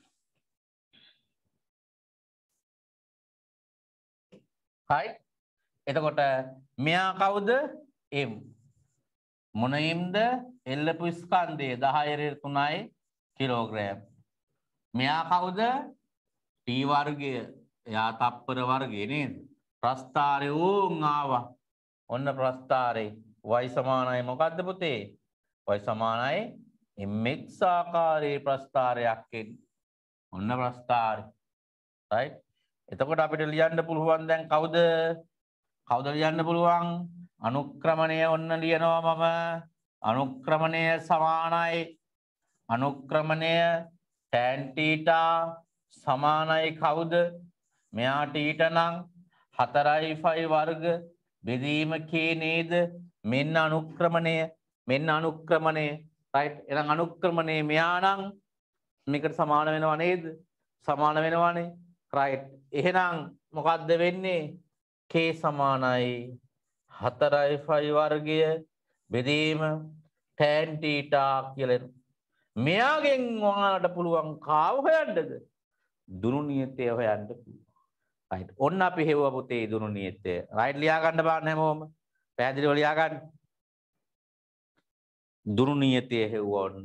right? එතකොට මෙයා කවුද? M. මොන Mද? එල්ලපු ස්කන්ධය 10^3 කිලෝග්‍රෑම්. මෙයා කවුද? T වර්ගය. එයා තප්පර වර්ගය නේද? ප්‍රස්ථාරය ඕන් ආවා. ඔන්න ප්‍රස්ථාරේ y සමානයි මොකද්ද පුතේ? y සමානයි mx ආකාරයේ ප්‍රස්ථාරයක් එන්නේ. ඔන්න ප්‍රස්ථාරය. right? එතකොට අපිට ලියන්න පුළුවන් දැන් කවුද? කවුද ලියන්න පුළුවන්? අනුක්‍රමණය ඔන්න ලියනවා මම. අනුක්‍රමණය සමානයි අනුක්‍රමණය tan θ සමානයි කවුද? මෙයා θ නම් 4i5 වර්ග බෙදීම k නේද? මෙන්න අනුක්‍රමණය right? එහෙනම් අනුක්‍රමණය මෙයා නම් මේකට සමාන වෙනව නේද? සමාන වෙනවනේ. right? එහෙනම් මොකද්ද වෙන්නේ? k සමානයි 4i5 වර්ගය බෙදීම tan θ කියලා. මෙයාගෙන් ඔයාලට පුළුවන් කාව හොයන්නද? දුරු නියතය හොයන්න පුළුවන්. right? ඔන්න අපි හෙව්වා පුතේ දුරු නියතය. right? ලියා ගන්න බලන්න හැමෝම. පැහැදිලිව ලියා ගන්න. දුරු නියතය හෙව්වා ඔන්න.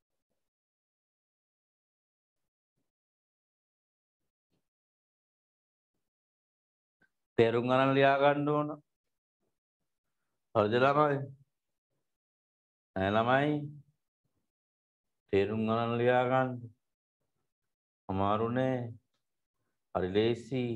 තේරුම් ගන්න ලියා ගන්න ඕන. හරිද ළමයි? ළමයි තේරුම් ගන්න ලියා ගන්න. අමාරු නෑ. හරි ලේසි.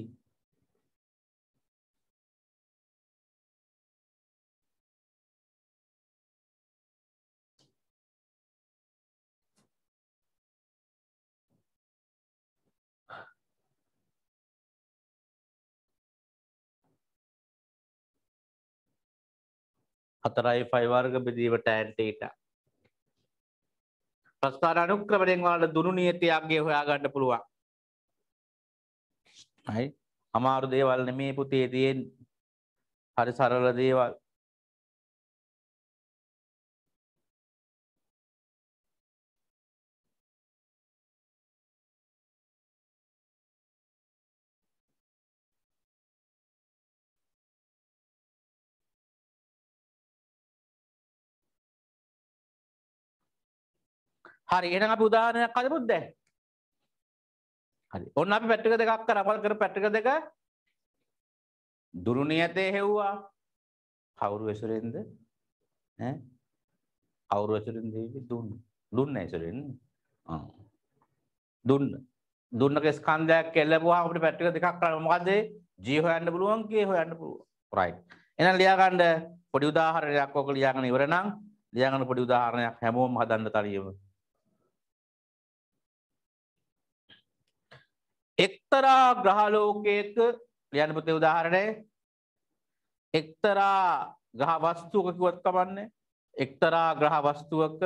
හතරයි 5 වර්ග බෙදීම tan θ. ප්‍රස්ථාර අනුක්‍රමණයෙන් වලට දුරු නියතයක්ගේ හොයාගන්න පුළුවන්. හරි? අමාරු දේවල් නෙමේ පුතේ තියෙන්නේ. හරි සරල දේවල්. හරි එහෙනම් අපි උදාහරණයක් අදමුත් දැන්. හරි. ඔන්න අපි පැට්‍රික දෙකක් කරා. අපල කර පැට්‍රික දෙක දුරු නියතේ හෙව්වා. කවුරු ඇසුරෙන්ද? ඈ? කවුරු ඇසුරෙන්ද දුන්න? දුන්නේ ඇසුරෙන්. ආ. දුන්නක ස්කන්ධයක් එල්ලපුවාම අපිට පැට්‍රික දෙකක් කරා. මොකද G හොයන්න පුළුවන් K හොයන්න පුළුවන්. right. එහෙනම් ලියා ගන්න පොඩි උදාහරණයක් ඔක ලියාගෙන ඉවර නම් ලියා ගන්න පොඩි උදාහරණයක් හැමෝම හදන්න තලියම. එක්තරා ග්‍රහලෝකයක ලියන්න පුතේ උදාහරණය. එක්තරා ග්‍රහ වස්තුවක කිව්වත් කමන්නේ. එක්තරා ග්‍රහ වස්තුවක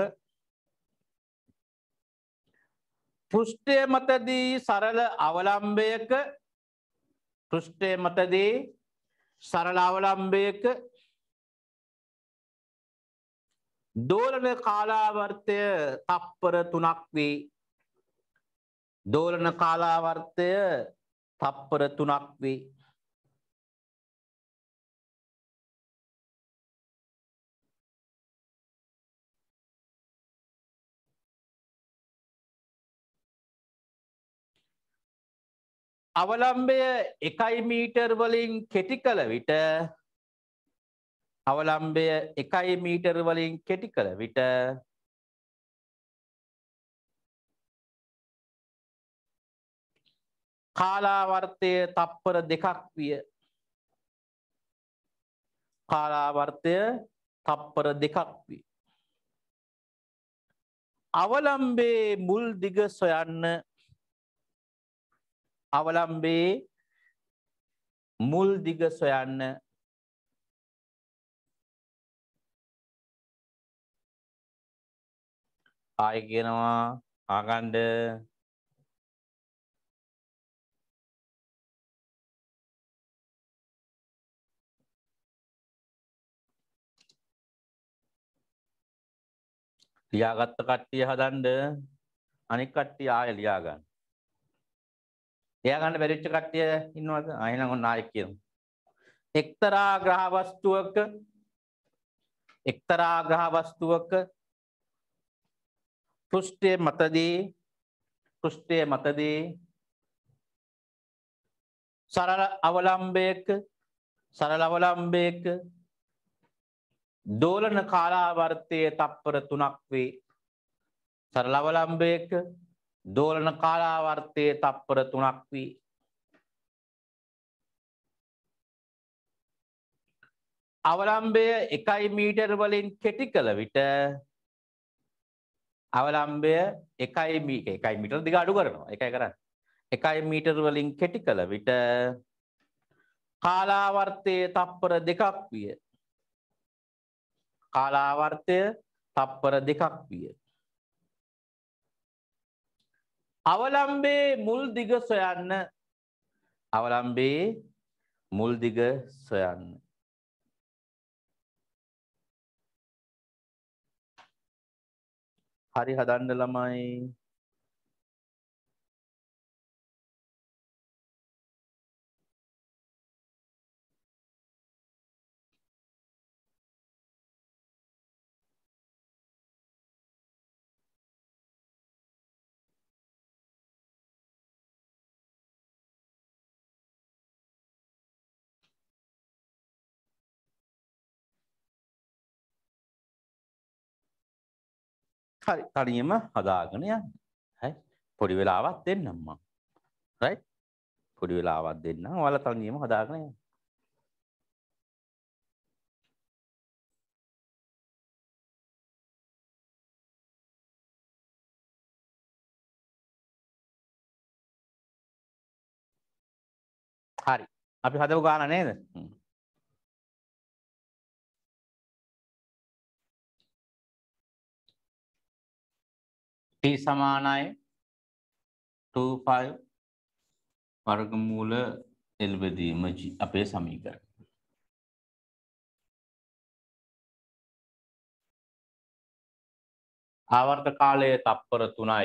පෘෂ්ඨය මතදී සරල අවලම්බයක පෘෂ්ඨය මතදී සරල අවලම්බයක දෝලන කාලාවර්තය තප්පර 3ක් වේ. දෝලන කාලාවර්තය තප්පර 3ක් වේ. අවලම්බය 1 මීටර් වලින් කෙටි කළ විට අවලම්බය 1 මීටර් වලින් කෙටි කළ විට කාලාවර්තය තප්පර 2ක් විය. කාලාවර්තය තප්පර 2ක් විය. අවලම්බේ මුල් දිග සොයන්න. අවලම්බේ මුල් දිග සොයන්න. ආයෙ කියනවා ආගන්ඩ ලියාගත්ත කට්ටිය හදන්න අනික් කට්ටිය ආයෙ ලියා ගන්න. ලියා ගන්න බැරිච්ච කට්ටිය ඉන්නවද? එහෙනම් ඔන්න ආයෙ කියමු. එක්තරා ග්‍රහ වස්තුවක පෘෂ්ඨයේ මතදී සරල අවලම්බයක දෝලන කාලාවර්තයේ තප්පර 3ක් වේ. සරල අවලම්බයක දෝලන කාලාවර්තයේ තප්පර 3ක් වේ. අවලම්බය 1 මීටර වලින් කෙටි කළ විට අවලම්බය 1 මීටර දිග අඩු කරනවා. ඒකයි කරන්නේ. 1 මීටර වලින් කෙටි කළ විට කාලාවර්තයේ තප්පර 2ක් විය. කාලාවර්තය තප්පර 2ක් විය. අවලම්බයේ මුල් දිග සොයන්න. අවලම්බයේ මුල් දිග සොයන්න. හරි හදන්න ළමයි. හරි තනියම හදාගෙන යන්න. හරි පොඩි වෙලාවක් දෙන්නම් මම. රයිට් පොඩි වෙලාවක් දෙන්නම්. ඔයාලා තනියම හදාගෙන යන්න. හරි අපි හදපු ගාන නේද? t සමානයි 2π වර්ගමූල L බෙදීම G අපේ සමීකරණය. ආවර්ත කාලය තප්පර 3යි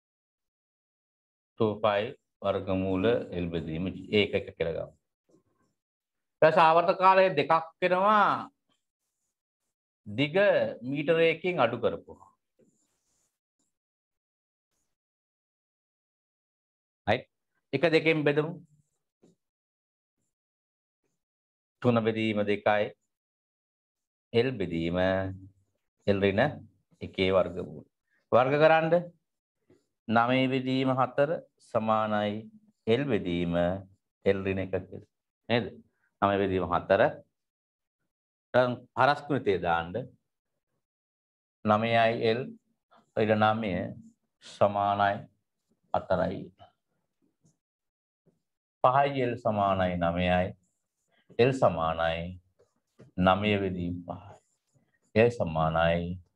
2π වර්ගමූල L බෙදීම G ඒක එක කියලා ගමු. ඊට ආවර්ත කාලය දෙකක් වෙනවා දිග මීටරයකින් අඩු කරපුවා. right එක දෙකෙන් බෙදමු. 3 බෙදීම 2යි L බෙදීම L ඍණ 1 වර්ගමූල. වර්ග කරන්න 9 බෙදීම 4 සමානයි L බෙදීම L ඍණ 1 කියලා. නේද? 9 බෙදීම 4 දැන් හරස් ගුණිතය දාන්න 9යි L ඊට 9 සමානයි 4යි 5යි L සමානයි 9යි L සමානයි 9 බෙදීම 5යි L සමානයි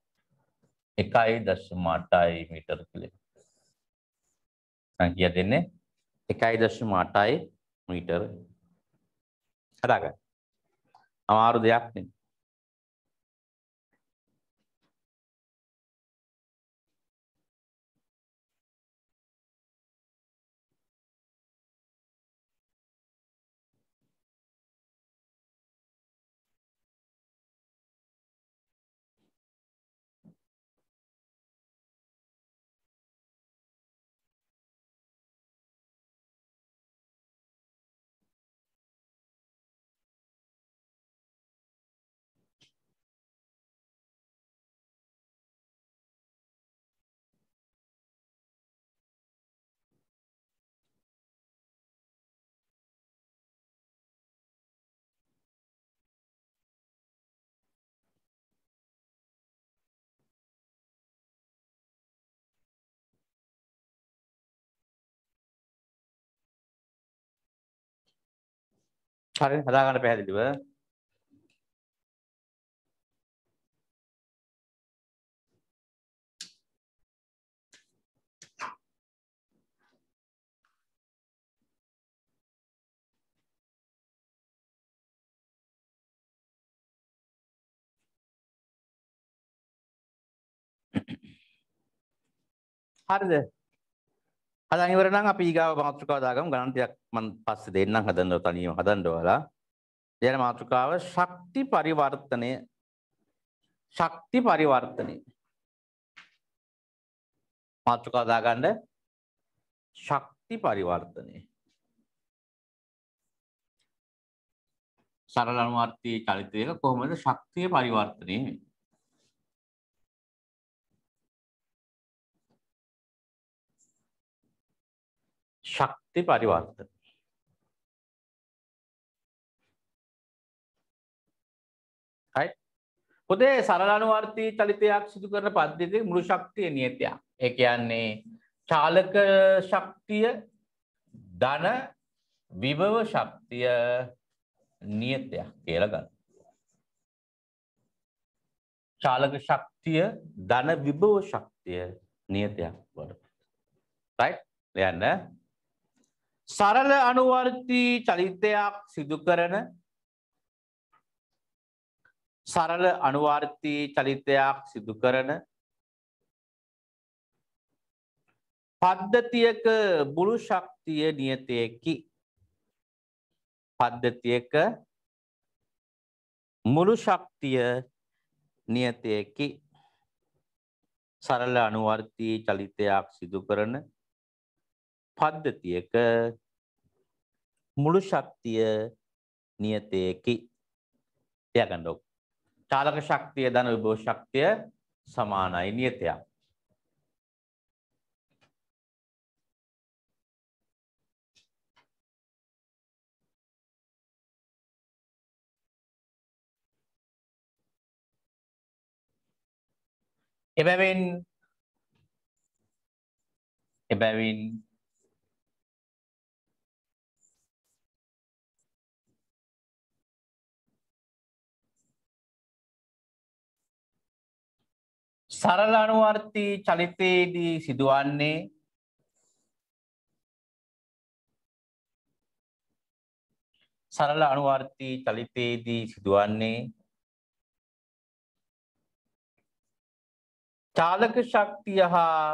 1.8යි මීටර කියලා. සංඛ්‍යා දෙන්නේ 1.8යි මීටර. හදාගන්න. අමාරු දෙයක් නෙමෙයි. හරි හදාගන්න පැහැදිලිව. හරිද? හදන් ඉවර නම් අපි ඊගාව මාතෘකාව දාගමු. ගණන් ටිකක් මම පස්සේ දෙන්නම් හදන්න තනියම හදන්න ඔයාලා. ඊළඟ මාතෘකාව ශක්ති පරිවර්තනය. ශක්ති පරිවර්තනය. මාතෘකාව දාගන්න ශක්ති පරිවර්තනය. සරල අනුවර්තී චලිතයක කොහොමද ශක්තිය පරිවර්තනය වෙන්නේ? ශක්ති පරිවර්තන. right? පොදේ සරල අනුවර්තී චලිතයක් සිදු කරන පද්ධතියේ මුළු ශක්තිය නියතයක්. ඒ කියන්නේ චාලක ශක්තිය ධන විභව ශක්තිය නියතයක් කියලා ගන්න. චාලක ශක්තිය ධන විභව ශක්තිය නියතයක් වඩ. right? ලියන්න. සරල අනුවර්තී චලිතයක් සිදු කරන සරල අනුවර්තී චලිතයක් සිදු කරන පද්ධතියක මුළු ශක්තිය නියතයකි. පද්ධතියක මුළු ශක්තිය නියතයකි. සරල අනුවර්තී චලිතයක් සිදු කරන පද්ධතියක මුළු ශක්තිය නියතයකි. තියාගන්න ඕක. චාලක ශක්තිය ධන විභව ශක්තිය සමානයි නියතයක්. එබැවින් සරල අනුවර්තී චලිතයේදී සිදුවන්නේ සරල අනුවර්තී චලිතයේදී සිදුවන්නේ චාලක ශක්තිය හා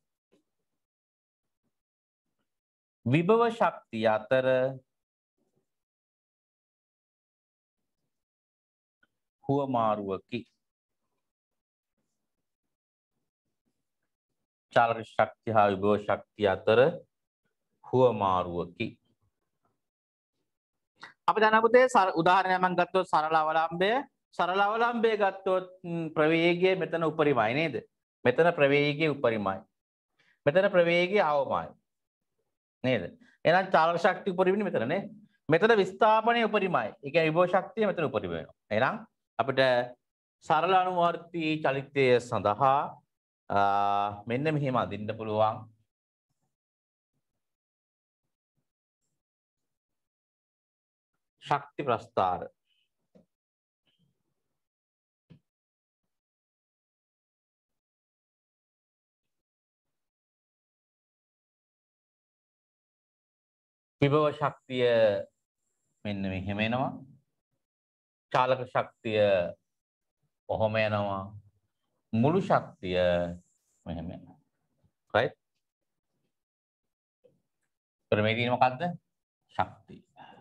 විභව ශක්තිය අතර හුවමාරුවකි. චාලක ශක්තිය හා විභව ශක්තිය අතර හුවමාරුවකි. අපි දන්නා පුතේ උදාහරණයක් මම ගත්තොත් සරල අවලම්බය ගත්තොත් ප්‍රවේගය මෙතන උපරිමයි නේද? මෙතන ප්‍රවේගය උපරිමයි. මෙතන ප්‍රවේගය අවමයි. නේද? එහෙනම් චාලක ශක්තිය උපරිමයි මෙතන නේ. මෙතන විස්ථාපනය උපරිමයි. ඒ කියන්නේ විභව ශක්තිය මෙතන උපරිම වෙනවා. එහෙනම් අපිට සරල අනුවර්තී චලිතය සඳහා මෙන්න මෙහෙම අදින්න පුළුවන්. ශක්ති ප්‍රස්ථාර. විභව ශක්තිය මෙන්න මෙහෙම එනවා. චාලක ශක්තිය ඔහොම යනවා. මුළු ශක්තිය මෙහෙම යනවා. right? මේ තියෙන්නේ මොකද්ද? ශක්තිය.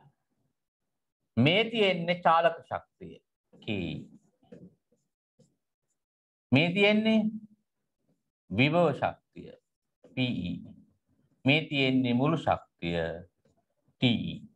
මේ තියෙන්නේ චාලක ශක්තිය. කී. මේ තියෙන්නේ විභව ශක්තිය. PE. මේ තියෙන්නේ මුළු ශක්තිය. TE.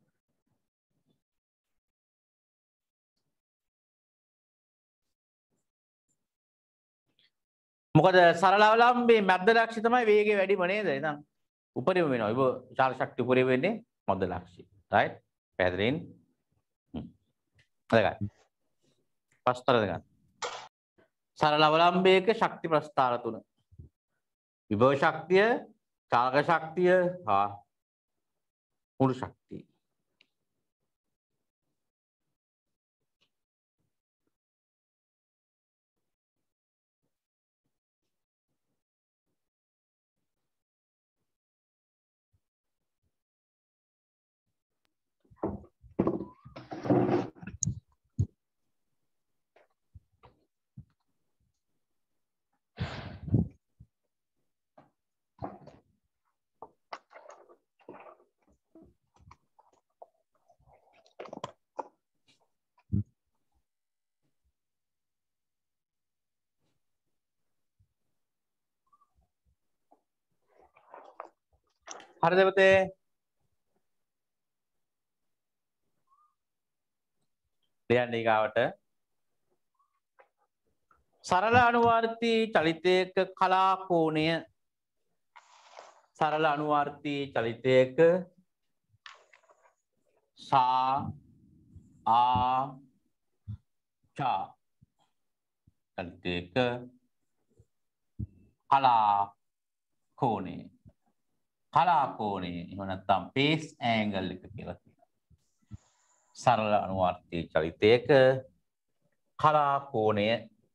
මොකද සරල අවලම්බයේ මැද්ද ලක්ෂ්‍ය තමයි වේගය වැඩිම නේද? එහෙනම් උපරිම වෙනවා. විභව චාලක ශක්තිය උපරිම වෙන්නේ මැද්ද ලක්ෂ්‍ය. right? පැහැදිලිද? හරි. ප්‍රස්ථාර දෙක. සරල අවලම්බයක ශක්ති ප්‍රස්ථාර තුන. විභව ශක්තිය, චාලක ශක්තිය හා මුළු ශක්තිය. හරිද පුතේ? ලියන්න ඊගාවට. සරල අනුවර්තී චලිතයක කලා කෝණය සරල අනුවර්තී චලිතයක සා ආ චා චලිතයක කලා කෝණය එහෙම නැත්නම් බේස් ඇන්ගල් එක කියලා කියනවා. සරල අනුවර්තී චලිතයක කලා කෝණය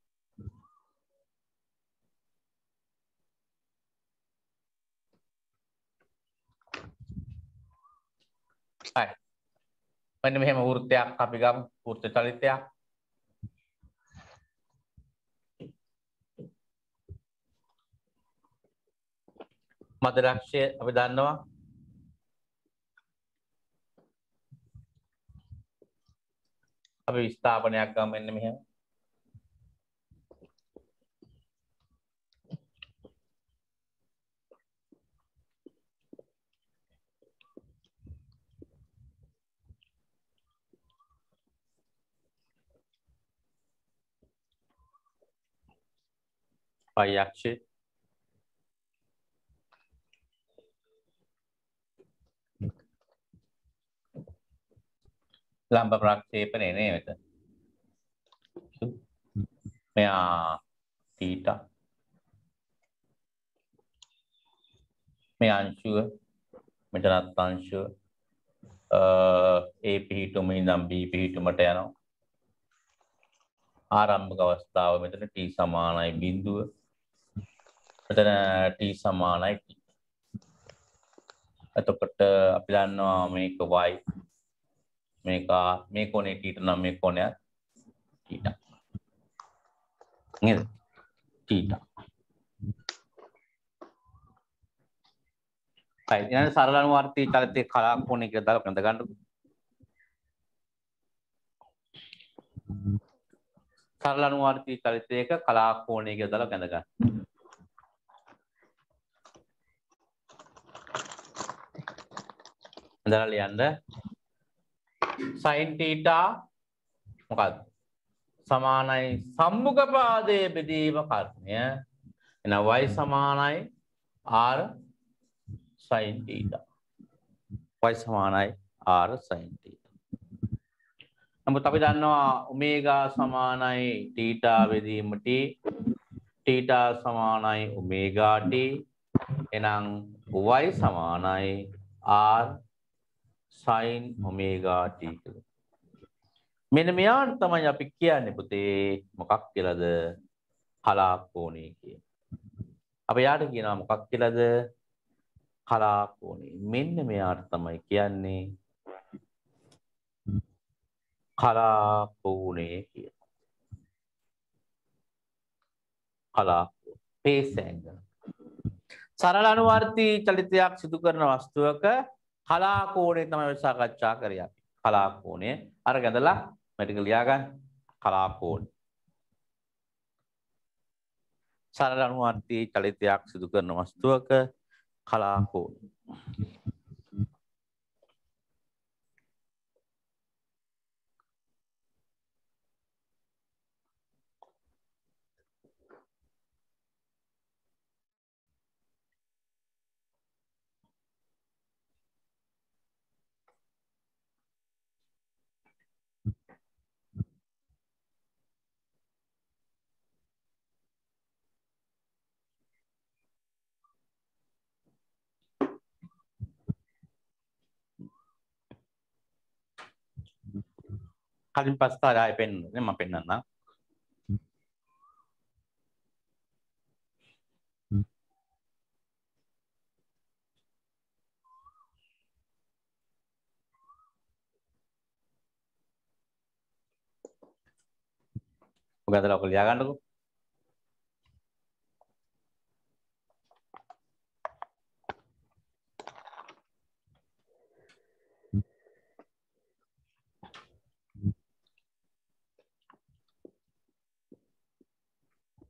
හරි. මෙන්න මෙහෙම වෘත්තයක් අපි ගමු. වෘත්ත චලිතයක්. මධ්‍යලක්ෂය අපි දන්නවා. අපි විස්ථාපනයක් ගමු මෙන්න මෙහෙම. පයි අක්ෂය ලම්බ ප්‍රක්ෂේපණය නේද? මෙයා තීටා මේ අංශුව මෙතනත් අංශුව A පිහිටුම ඉඳන් B පිහිටුමට යනවා. ආරම්භක අවස්ථාව මෙතන t සමානයි බිඳුව. මෙතන t සමානයි t. එතකොට අපි දන්නවා මේක y මේක මේ කොනේ t නම් මේ කොනය θ. නේද? θ. හරි. ඊළඟ සරල අනුවර්තී චලිතයේ කලා කෝණය කියලා දාලා අපිට ගන්නකො. සරල අනුවර්තී චලිතයක කලා කෝණය කියලා දාලා ගඳ ගන්න. දාලා ලියන්න sin θ මොකක්ද? සමානයි සම්මුඛ පාදයේ බෙදීම කර්ණය. එහෙනම් y සමානයි r sin θ. y සමානයි r sin θ. නමුත් අපි දන්නවා ඔමේගා සමානයි θ බෙදීම t. θ සමානයි ඔමේගා t. එහෙනම් y සමානයි r sin ඔමේගා t කියලා. මෙන්න මෙයාට තමයි අපි කියන්නේ පුතේ මොකක් කියලාද? කලා කෝණය කියලා. අපි යාට කියනවා මොකක් කියලාද? කලා කෝණය. මෙන්න මෙයාට තමයි කියන්නේ කලා කෝණය කියලා. කලා බේස් ඇන්ගල්. සරල අනුවර්තී චලිතයක් සිදු කරන වස්තුවක කලා කෝණය තමයි සාකච්ඡා කරේ අපි. කලා කෝණය අර ගැඳලා මට ලියා ගන්න. කලා කෝණය. සරල අනුවර්තී චලිතයක් සිදු කරන වස්තුවක කලා කෝණය. කලින් පස්තාර ආයෙ පෙන්නන්නේ මම පෙන්නන්නම්. ඔක ඇදලා ඔක ලියා ගන්නකො.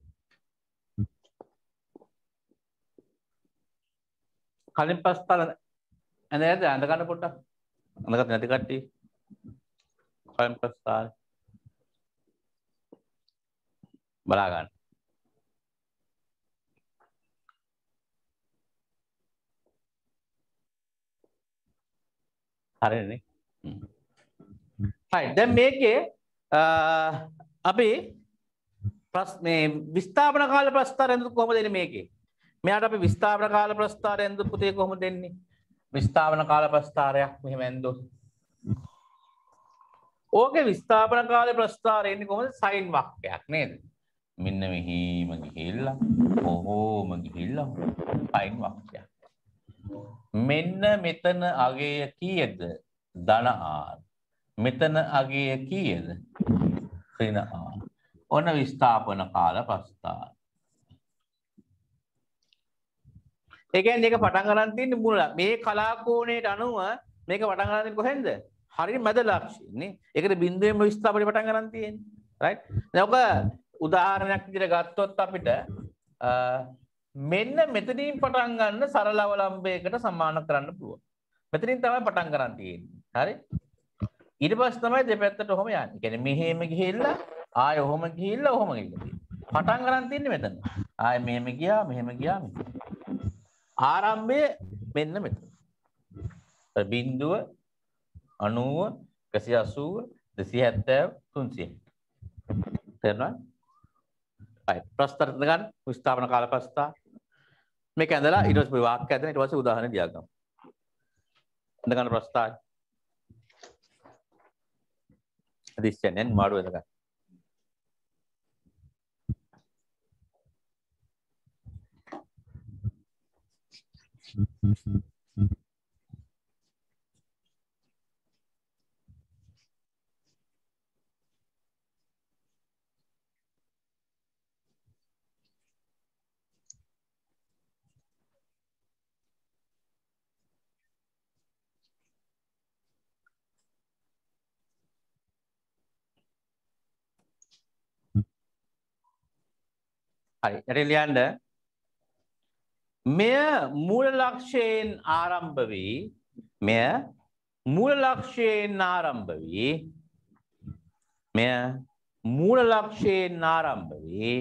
කලින් පස්තාල ඇඳ ඇඳ ගන්න පොඩ්ඩක්. අඳගත් නැති කට්ටිය. ස්වයං ප්‍රස්ථාරය. බලා ගන්න. හරිනේ. හරි. දැන් මේකේ අපි මේ විස්ථාපන කාල ප්‍රස්ථාරය ඇඳුම් කොහොමද දෙන්නේ මේකේ? මෙයාට අපි විස්ථාපන කාල ප්‍රස්ථාරය ඇඳුම් පුතේ කොහොමද දෙන්නේ? විස්ථාපන කාල ප්‍රස්ථාරයක් මෙහෙම ඇඳුම්. ඕකේ විස්ථාපන කාල ප්‍රස්ථාරය එන්නේ කොහොමද? සයින් වාක්‍යයක් නේද? මෙන්න මෙහිම ගිහිල්ලා කොහොම ගිහිල්ලා සයින් වාක්‍යයක්. මෙන්න මෙතන අගය කීයද? ධන r. මෙතන අගය කීයද? ඍණ r. ඔන්න විස්ථාපන කාල ප්‍රස්ථාරය. ඒ කියන්නේ මේක පටන් ගන්න තියෙන්නේ මුල. මේ කලාකෝණයට අනුව මේක පටන් ගන්න තියෙන්නේ කොහෙන්ද? හරියට මැද ලක්ෂයෙන් නේ. ඒකට බිඳුවෙන්ම විස්ථාපනය පටන් ගන්න තියෙන්නේ. රයිට්. දැන් ඔක උදාහරණයක් විදිහට ගත්තොත් අපිට මෙන්න මෙතනින් පටන් ගන්න සරල අවලම්බයකට සමාන කරන්න පුළුවන්. මෙතනින් තමයි පටන් ගන්න තියෙන්නේ. හරි? ඊට පස්සේ තමයි දෙපැත්තට ඔහොම යන්නේ. ඒ කියන්නේ මෙහෙම ගිහිල්ලා ආය ඔහොම ගිහිල්ලා ඔහොම ගිහිල්ලා තියෙන්නේ. පටන් ගන්න තියෙන්නේ මෙතන. ආය මෙහෙම ගියා මෙහෙම ගියා මෙහෙම. ආරම්භය මෙන්න මෙතන. බිඳුව 90 180 270 300. තේරුණාද? right ප්‍රස්ථාර ගන්න විස්ථාපන කාල ප්‍රස්ථාර මේක ඇඳලා ඊට පස්සේ වාක්‍ය ඇඳලා ඊට පස්සේ උදාහරණ දියා ගමු. ඇඳ ගන්න ප්‍රස්ථාර අදිස්යන්ෙන් මාරු වෙන ගන්න. හරි යට ලියන්න මෙය මූල ලක්ෂයෙන් ආරම්භ වී මෙය මූල ලක්ෂයෙන් ආරම්භ වී මෙය මූල ලක්ෂයෙන් ආරම්භ වී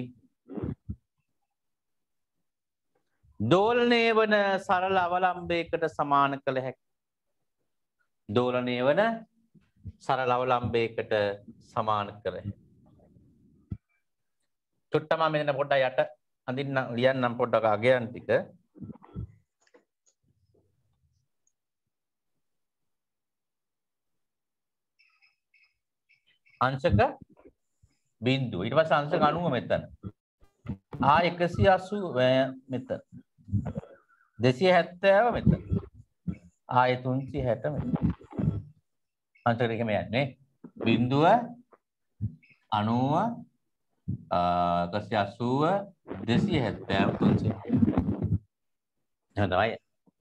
දෝලනය වන සරල අවලම්බයකට සමාන කළ හැකි. දෝලනය වන සරල අවලම්බයකට සමාන කළ හැකි. චුට්ටම මෙන්න පොඩ්ඩක් යට අඳින්න ලියන්නම් පොඩ්ඩක් අගයන් ටික. අංශක බිඳුව ඊට පස්සේ අංශක 90 මෙතන. 180 මෙතන. 270 මෙතන. 360 මෙතන. අංශක දෙකම යන්නේ. බිඳුව 90 180 270 300. එහෙනම් තමයි.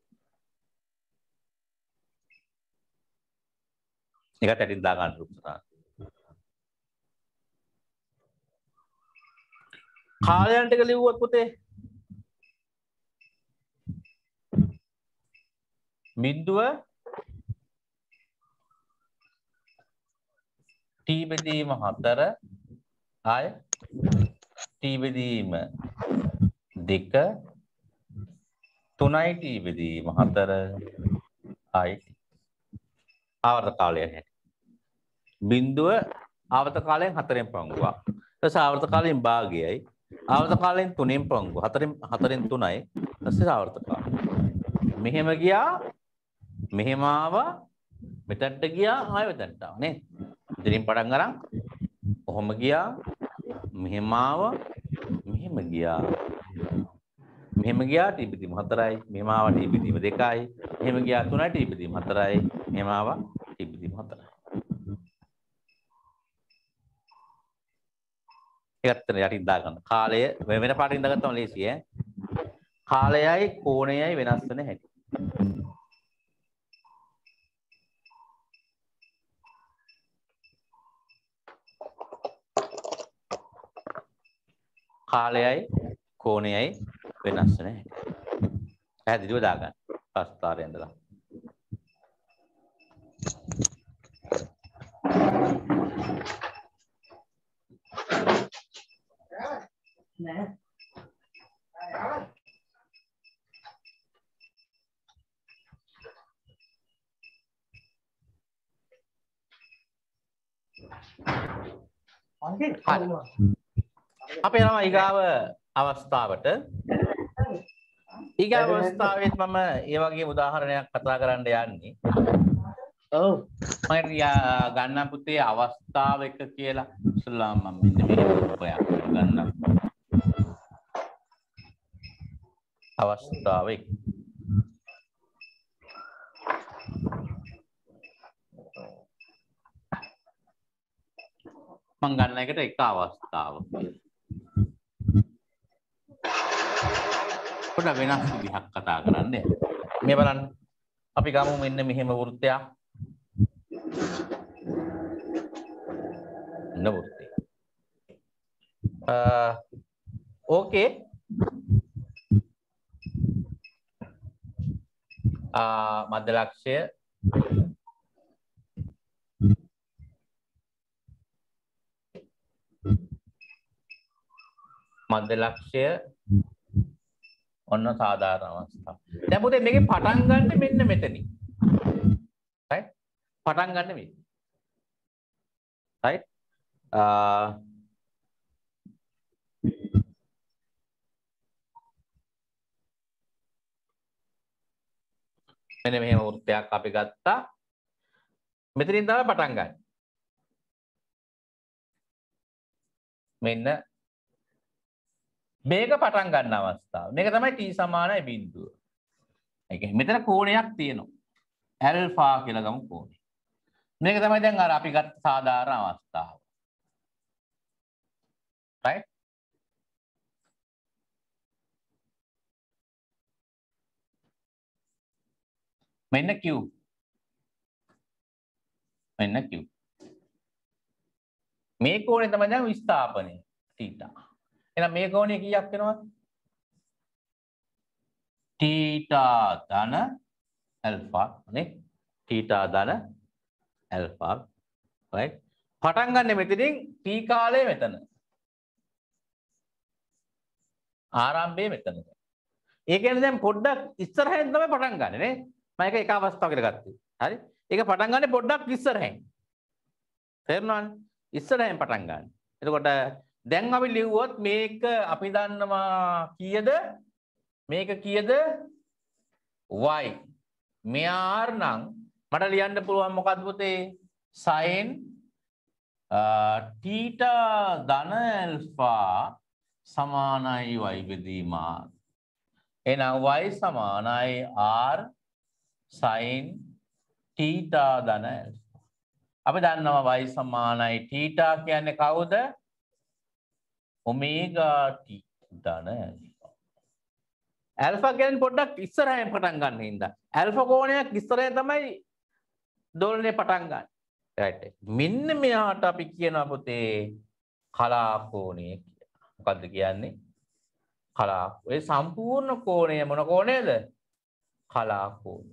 ඒකට ඇටින් දා ගන්න උත්සාහ. කාලයන් ටික ලිව්වොත් පුතේ බිඳුව t බෙදීම 4 ආය t බෙදීම 2 3යි t බෙදීම 4 ආය ආවර්ත කාලය හැටි බිඳුව ආවර්ත කාලයෙන් 4න් පංගුවක් ඊට ආවර්ත කාලයෙන් භාගයයි ආවර්ත කාලයෙන් 3න් පංගුව 4න් 3යි ඊට ආවර්ත කාලය මෙහෙම ගියා මෙහෙම ආවා මෙතනට ගියා ආයෙ මෙතනට ආවා නේ ඉතින් පටන් ගන්න කොහොම ගියා මෙහෙම ආවා මෙහෙම ගියා ටී බෙදීම 4යි මෙහෙම ආවා ටී බෙදීම 2යි මෙහෙම ගියා 3යි ටී බෙදීම 4යි මෙහෙම ආවා ටී බෙදීම 4යි ඒකට යටින් දා ගන්න කාලය වෙන පාටින් දාගත්තම ලේසි ඈ කාලයයි කෝණයයි වෙනස් වෙන හැටි කාලයයි කෝණයයි වෙනස් වෙන හැටි පැහැදිලිව දාගන්න ප්‍රස්ථාරය ඉඳලා අපි යනවා ඊගාව අවස්ථාවට. ඊගාව අවස්ථාවෙත් මම ඒ වගේ උදාහරණයක් කතා කරන්න යන්නේ. ඔව්. මම ගන්න පුතේ අවස්ථාව එක කියලා ඉස්ලාම් මම මෙන්න මේ ඔයා ගන්නම්. අවස්ථාව එක. මම ගන්න එකට එක අවස්ථාවක් කියලා. පොඩ වෙනස් විදිහක් කතා කරන්නේ. මේ බලන්න. අපි ගමු මෙන්න මෙහෙම වෘත්තයක්. වෘත්තය. ඕකේ. මධ්‍ය ලක්ෂ්‍ය ඔන්න සාධාරණ අවස්ථාව. දැන් පුතේ මේකේ පටන් ගන්න මෙන්න මෙතනින්. right? පටන් ගන්න මෙතන. right? මෙන්න මෙහෙම වෘත්තයක් අපි ගත්තා. මෙතනින් තමයි පටන් ගන්න. මෙන්න මේක පටන් ගන්න අවස්ථාව. මේක තමයි t සමානයි බිඳුව. ඒ කියන්නේ මෙතන කෝණයක් තියෙනවා. ඇල්ෆා කියලා ගමු කෝණය. මේක තමයි දැන් අර අපි ගත්ත සාධාරණ අවස්ථාව. right? මෙන්න q. මෙන්න q. මේ කෝණය තමයි දැන් විස්ථාපනය θ. එහෙනම් මේ කෝණය කීයක් වෙනවද? θ ධන ඇල්ෆා නේ. θ ධන ඇල්ෆා. right? පටන් ගන්න මෙතනින් t කාලය මෙතන. ආරම්භය මෙතන. ඒ කියන්නේ දැන් පොඩ්ඩක් ඉස්සරහින් තමයි පටන් ගන්න නේ. මම එක අවස්ථාවකට ගත්තා. හරි? ඒක පටන් ගන්න පොඩ්ඩක් ඉස්සරහින්. තේරුණානේ? ඉස්සරහින් පටන් ගන්න. එතකොට දැන් අපි ලිව්වොත් මේක අපි දන්නවා කීයද? මේක කීයද? y. මෙයා r නම් මට ලියන්න පුළුවන් මොකද්ද පුතේ? sin θ ධන ඇල්ෆා සමානයි y බෙදීම r. එහෙනම් y සමානයි r sin θ ධන ඇල්ෆා. අපි දන්නවා y සමානයි θ කියන්නේ කවුද? ඔමේගා t ධන ඇල්ෆා. ඇල්ෆා කියන්නේ පොඩ්ඩක් ඉස්සරහින් පටන් ගන්න හින්දා. ඇල්ෆා කෝණයක් ඉස්සරහින් තමයි දෝලනය පටන් ගන්න. right. මෙන්න මෙයාට අපි කියනවා පුතේ කලා කෝණය කියලා. මොකද්ද කියන්නේ? කලා. ඒ සම්පූර්ණ කෝණය මොන කෝණයද? කලා කෝණය.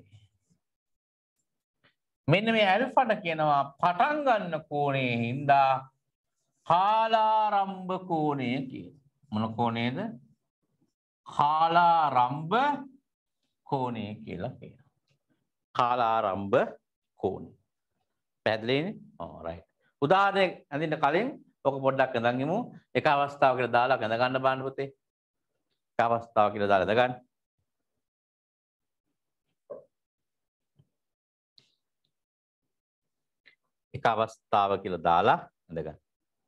මෙන්න මේ ඇල්ෆාට කියනවා පටන් ගන්න කෝණයේ හින්දා කාලාරම්භ කෝණය කියලා. මොන කෝණයද? කාලාරම්භ කෝණය කියලා කියනවා. කාලාරම්භ කෝණය. පැහැදිලිනේ? right. උදාහරණයක් අඳින්න කලින් ඔක පොඩ්ඩක් අඳන් ඉමු. එක අවස්ථාවකට දාලා අඳ ගන්න බලන්න පුතේ. එක අවස්ථාවක් කියලා දාලා අඳ ගන්න. එක අවස්ථාව කියලා දාලා අඳ ගන්න.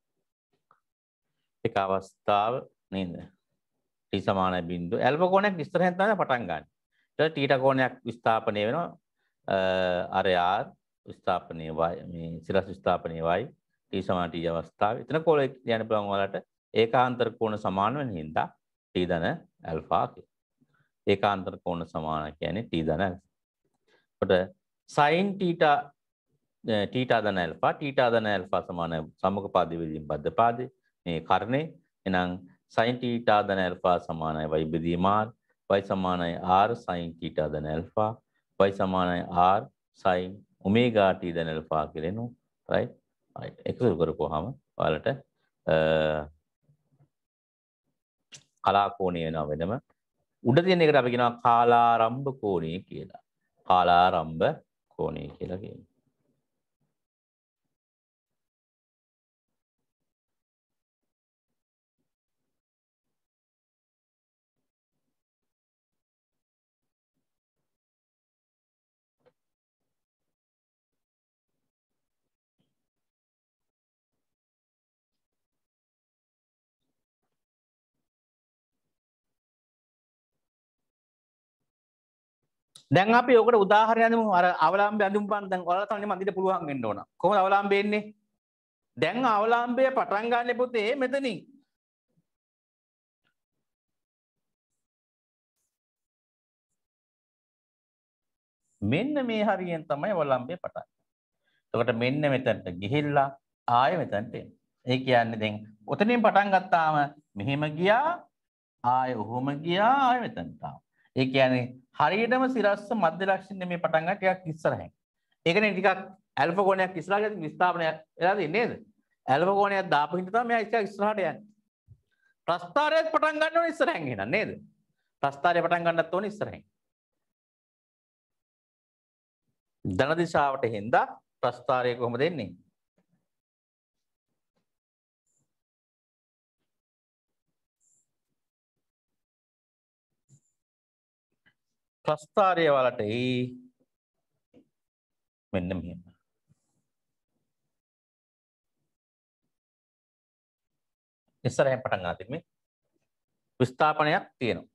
එක අවස්ථාව නේද? t සමානයි බිංදුව. ඇල්ෆා කෝණයක් ඉස්සරහින් තමයි පටන් ගන්න. ඊට තීටා කෝණයක් විස්ථාපනය වෙනවා. r විස්ථාපනය y මේ සිරස් විස්ථාපනය y t සමාන t අවස්ථාවේ. එතන කෝණ යන පුළුවන් වලට ඒකාන්තර කෝණ සමාන වෙන හින්දා t ධන ඇල්ෆා කියලා. ඒකාන්තර කෝණ සමාන කියන්නේ t ධන ඇල්ෆා. කොට sin θ ධන ඇල්ෆා ධන ඇල්ෆා සමාන සම්මුඛපාදී බෙදීම බද්ධපාදී මේ කර්ණේ. එහෙනම් sin θ ධන ඇල්ෆා සමානයි y බෙදීම r, y සමානයි r sin θ ධන ඇල්ෆා, y සමානයි r sin ඔමේගා t දැන් ඇල්ෆා කියලා එනවා. right? right. එකතු කරපුවාම ඔයාලට කලා කෝණය වෙනවා වෙනම. උඩ තියෙන එකට අපි කියනවා කාලාරම්භ කෝණය කියලා. කාලාරම්භ කෝණය කියලා කියනවා. දැන් අපි ඔකට උදාහරණයක් දෙමු. අර අවලම්බය අඳුම් පාන දැන් ඔයාලා තමයි මන්දිට පුළුවන් වෙන්න ඕන. කොහොමද අවලම්බය එන්නේ? දැන් අවලම්බය පටන් ගන්න පුතේ මෙතනින්. මෙන්න මේ හරියෙන් තමයි අවලම්බය පටන් ගන්න. එතකොට මෙන්න මෙතනට ගිහිල්ලා ආයෙ මෙතනට එන්න. ඒ කියන්නේ දැන් ඔතනින් පටන් ගත්තාම මෙහෙම ගියා ආයෙ ඔහොම ගියා ආයෙ මෙතනට ආවා. ඒ කියන්නේ හරියටම සිරස්ස මධ්‍ය ලක්ෂණය මේ පටන් ගන්න ටිකක් ඉස්සරහින්. ඒකනේ ටිකක් ඇල්ෆා කෝණයක් ඉස්සරහට විස්ථාපනය වෙලා තියෙන්නේ නේද? ඇල්ෆා කෝණයක් දාපු හින්දා තමයි මෙයා ටිකක් ඉස්සරහට යන්නේ. ප්‍රස්ථාරයත් පටන් ගන්න ඕනේ ඉස්සරහින් එහෙනම් නේද? ප්‍රස්ථාරය පටන් ගන්නත් ඕනේ ඉස්සරහින්. ධන දිශාවට හින්දා ප්‍රස්ථාරය කොහොමද එන්නේ? ප්‍රස්ථාරය වලට මෙන්න මෙහෙම. ඉස්සරහින් පටන් ගන්න තිබ්බේ විස්ථාපනයක් තියෙනවා.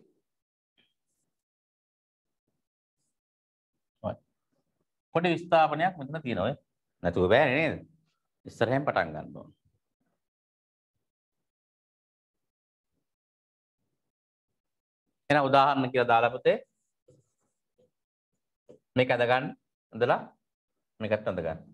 පොඩි විස්ථාපනයක් මෙතන තියෙනවා. නැතුව බෑනේ නේද? ඉස්සරහින් පටන් ගන්න ඕන. එන උදාහරණ කියලා දාලා පුතේ මේක අඳ ගන්න. අඳලා මේකත් අඳ ගන්න.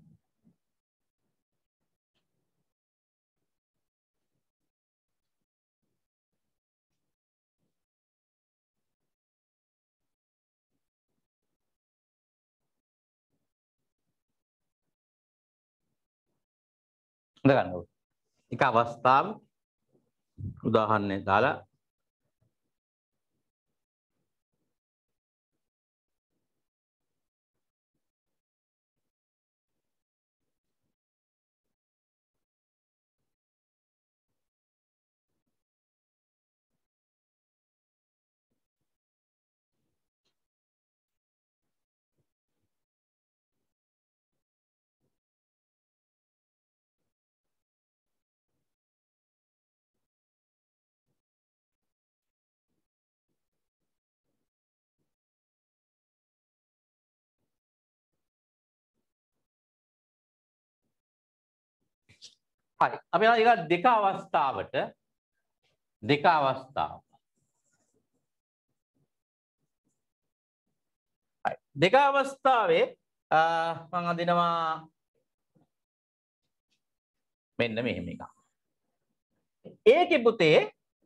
අඳ ගන්න ඕන. එක අවස්ථාව උදාහරණයක් දාලා හරි. අපි ඒක දෙක අවස්ථාවට දෙක අවස්ථාව. හරි. දෙක අවස්ථාවේ මම අදිනවා මෙන්න මෙහෙම එකක්. ඒකේ පුතේ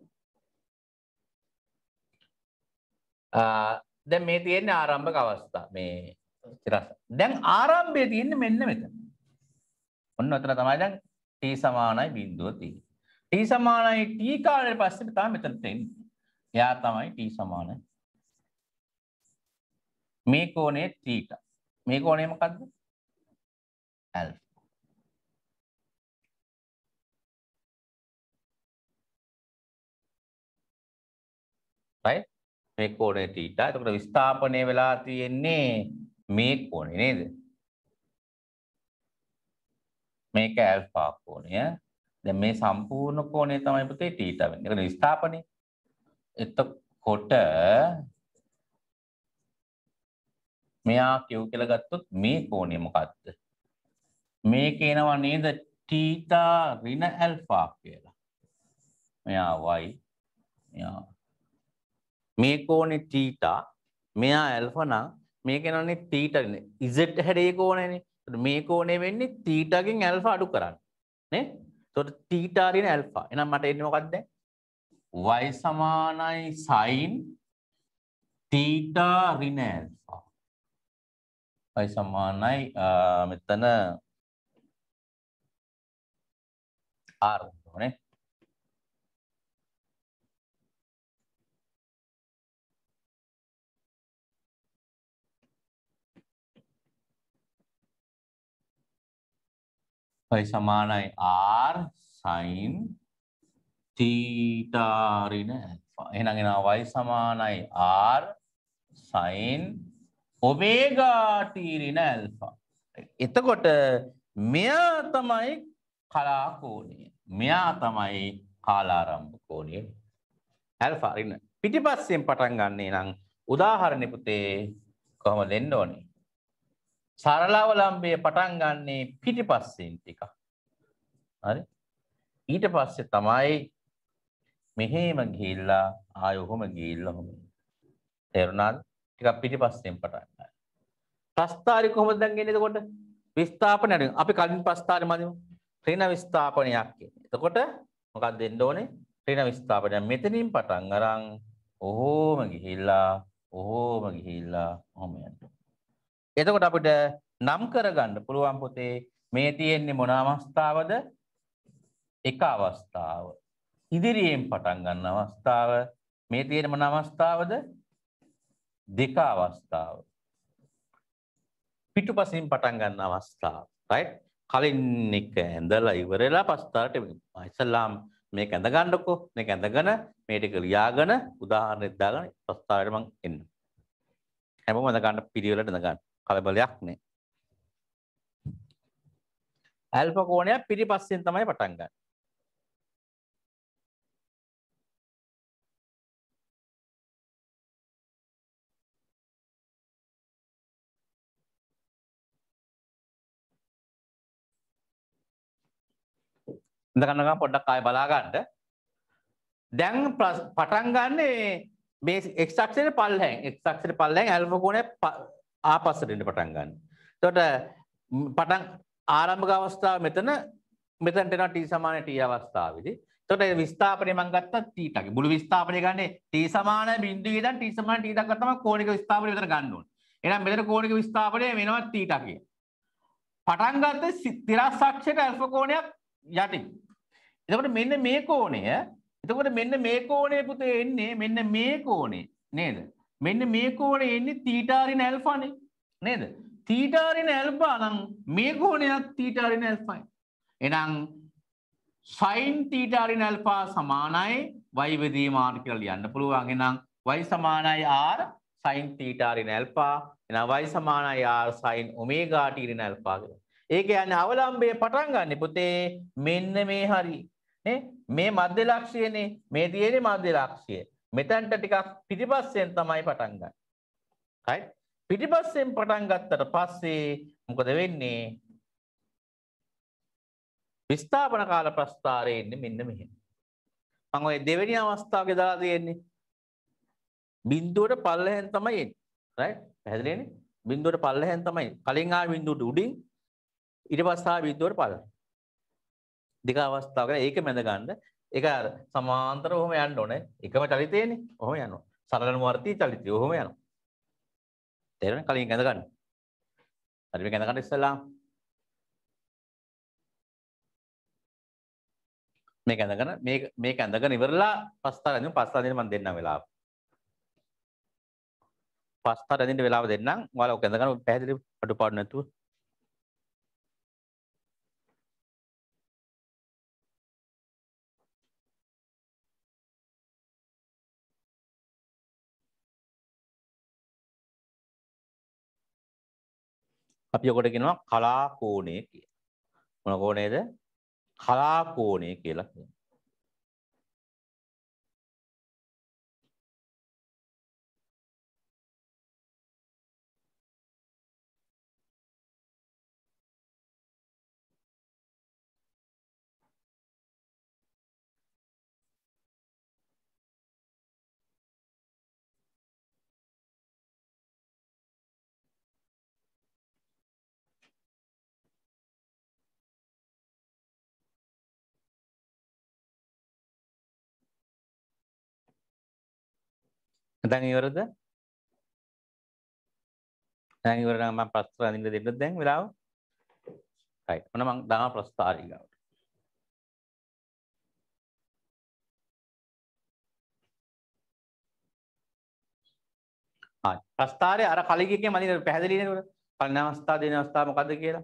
දැන් මේ තියෙන්නේ ආරම්භක අවස්ථාව. මේ සිරස්ස. දැන් ආරම්භයේ තියෙන්නේ මෙන්න මෙතන. ඔන්න ඔතන තමයි දැන් t සමානයි බිඳුව තියෙන්නේ. t සමානයි t කාලෙට පස්සේ තමයි මෙතනට එන්නේ. එයා තමයි t සමානයි. මේ කෝණය θ. මේ කෝණය මොකද්ද? ඇල්ෆා. right? මේ කෝණය θ. එතකොට විස්ථාපනය වෙලා තියෙන්නේ මේ කෝණය නේද? මේක ඇල්ෆා කෝණය. දැන් මේ සම්පූර්ණ කෝණය තමයි පුතේ θ වෙන්නේ. ඒක විස්ථාපනය. එතකොට මෙයා q කියලා ගත්තොත් මේ කෝණය මොකද්ද? මේක එනවා නේද θ ඍණ ඇල්ෆා කියලා. මෙයා y මෙයා මේ කෝණේ θ මෙයා ඇල්ෆා නම් මේක එනවනේ θ නේ z හැඩේ කෝණයනේ. මේ කෝණය වෙන්නේ θ ගෙන් ඇල්ෆා අඩු කරන්න නේ. එතකොට θ ඍණ ඇල්ෆා. එහෙනම් මට එන්නේ මොකක්ද දැන්? y සමානයි sin θ ඍණ ඇල්ෆා. y සමානයි මෙතන r නේ y සමානයි r sin theta ඍණ alpha එහෙනම් එනවා y සමානයි r sin omega t ඍණ alpha එතකොට මෙයා තමයි කලා කෝණය මෙයා තමයි කාලාරම්භ කෝණය ඇල්ෆා ඍණ පිටිපස්සෙන් පටන් ගන්නේ නම් උදාහරණෙ පුතේ කොහොමද දෙන්න ඕනේ සරල අවලම්බයේ පටන් ගන්නේ පිටිපස්සෙන් ටික හරි ඊට පස්සේ තමයි මෙහෙම ගිහිල්ලා ආයෙ ඔහොම ගිහිල්ලා ඔහොම තේරුණාද ටිකක් පිටිපස්සෙන් පටන් ගන්න ප්‍රස්ථාරي කොහොමද දැන් එන්නේ එතකොට විස්ථාපනය අපි කලින් ප්‍රස්ථාරي මදිමු ඍණ විස්ථාපනයක් කියන්නේ එතකොට මොකක්ද දෙන්න ඕනේ ඍණ විස්ථාපනය මෙතනින් පටන් අරන් ඔහොම ගිහිල්ලා ඔහොම යන්න එතකොට අපිට නම් කරගන්න පුළුවන් පුතේ මේ තියෙන්නේ මොන අවස්ථාවද එක අවස්ථාව ඉදිරියෙන් පටන් ගන්න අවස්ථාව මේ තියෙන මොන අවස්ථාවද දෙක අවස්ථාව පිටුපසින් පටන් ගන්න අවස්ථාව රයිට් කලින් එක ඇඳලා ඉවරලා පස්තරට ඉස්සල්ලාම් මේක ඇඳ ගන්නකො මේක ඇඳගෙන මේ ටික ලියාගෙන උදාහරණයක් දාගෙන පස්තරට මම එන්න හැමෝම ඇඳ ගන්න පිළිවෙලට ඇඳ ගන්න කලබලයක් නෑ ඇල්ෆා කෝණයක් පිටිපස්සෙන් තමයි පටන් ගන්න ඉඳගන්න පොඩ්ඩක් ආයෙ බලා ගන්න. දැන් පටන් ගන්නේ මේ x අක්ෂරේ පල්ලෙන් x අක්ෂරේ පල්ලෙන් ඇල්ෆා කෝණය ආපස්සට එන්න පටන් ගන්න. එතකොට පටන් ආරම්භක අවස්ථාව මෙතනට එනවා t සමාන t අවස්ථාවේදී. එතකොට විස්ථාපනය මම ගත්තා t ටගේ. මුළු විස්ථාපනය ගන්නේ t සමාන බිඳුවේ ඉඳන් t සමාන t දක්වා තමයි කෝණික විස්ථාපනය විතර ගන්න ඕනේ. එහෙනම් මෙතන කෝණික විස්ථාපනය වෙනවා t ටගේ. පටන් ගත්තේ තිරස් අක්ෂයට ඇල්ෆා කෝණයක් යටින්. එතකොට මෙන්න මේ කෝණය එතකොට මෙන්න මේ කෝණය පුතේ එන්නේ මෙන්න මේ කෝණය නේද? මෙන්න මේ කෝණය එන්නේ θ ඍණ ඇල්ෆා නේ නේද? θ ඍණ ඇල්ෆා නම් මේ කෝණයත් θ ඍණ ඇල්ෆායි. එහෙනම් sin θ ඍණ ඇල්ෆා සමානයි y වෙදී මාර්ග කියලා ලියන්න පුළුවන්. එහෙනම් y සමානයි r sin θ ඍණ ඇල්ෆා. එහෙනම් y සමානයි r sin omega t ඍණ ඇල්ෆා කියලා. ඒ කියන්නේ අවලම්බයේ පටන් ගන්න පුතේ මෙන්න මේ හරිය නේ මේ මධ්‍ය ලක්ෂයනේ මේ තියෙන්නේ මධ්‍ය ලක්ෂය මෙතනට ටිකක් පිටිපස්සෙන් තමයි පටන් ගන්න. right පිටිපස්සෙන් පටන් ගත්තට පස්සේ මොකද වෙන්නේ? විස්ථාපන කාල ප්‍රස්ථාරයේ ඉන්නේ මෙන්න මෙහෙම. මම ඔය දෙවෙනි අවස්ථාවේ දාලා තියෙන්නේ බිඳුවට පල්ලෙහෙන් තමයි එන්නේ. right පැහැදිලිනේ? බිඳුවට පල්ලෙහෙන් තමයි. කලින් ආව බිඳුවට උඩින් ඊට පස්සේ ආව බිඳුවට පල්ලෙහෙන්. දෙක අවස්ථාවක ඒක මැද ගන්න ඒක සමාන්තරව ඔහොම යන්න ඕනේ එකම චලිතයනේ ඔහොම යනවා සරල නුවර්ති චලිතය ඔහොම යනවා තේරෙනවද කලින් ඇඳ ගන්න හරි මේක ඇඳ ගන්න ඉස්සලා මේක ඇඳගෙන මේක ඇඳගෙන ඉවරලා පස්තර ඇඳිමු පස්තර ඇඳින්න මම දෙන්නම් වෙලාව පස්තර ඇඳින්න වෙලාව දෙන්නම් ඔයාලා ඔක ඇඳ ගන්න පැහැදිලි අඩුපාඩු නැතුව අපි ඔකට කියනවා කලා කෝණය කියලා. මොන කෝණයද? කලා කෝණය කියලා කියනවා. දැන් ඉවරද? දැන් ඉවර නම් මම ප්‍රශ්න අඳින්න දෙන්නද දැන් වෙලාව? right. ඔන්න මම දාන ප්‍රස්තාරය ගාවට. හරි. ප්‍රස්තාරය අර කලින් එකේ මම පැහැදිලි නේද? කලින් අවස්ථාව දෙන අවස්ථාව මොකද්ද කියලා?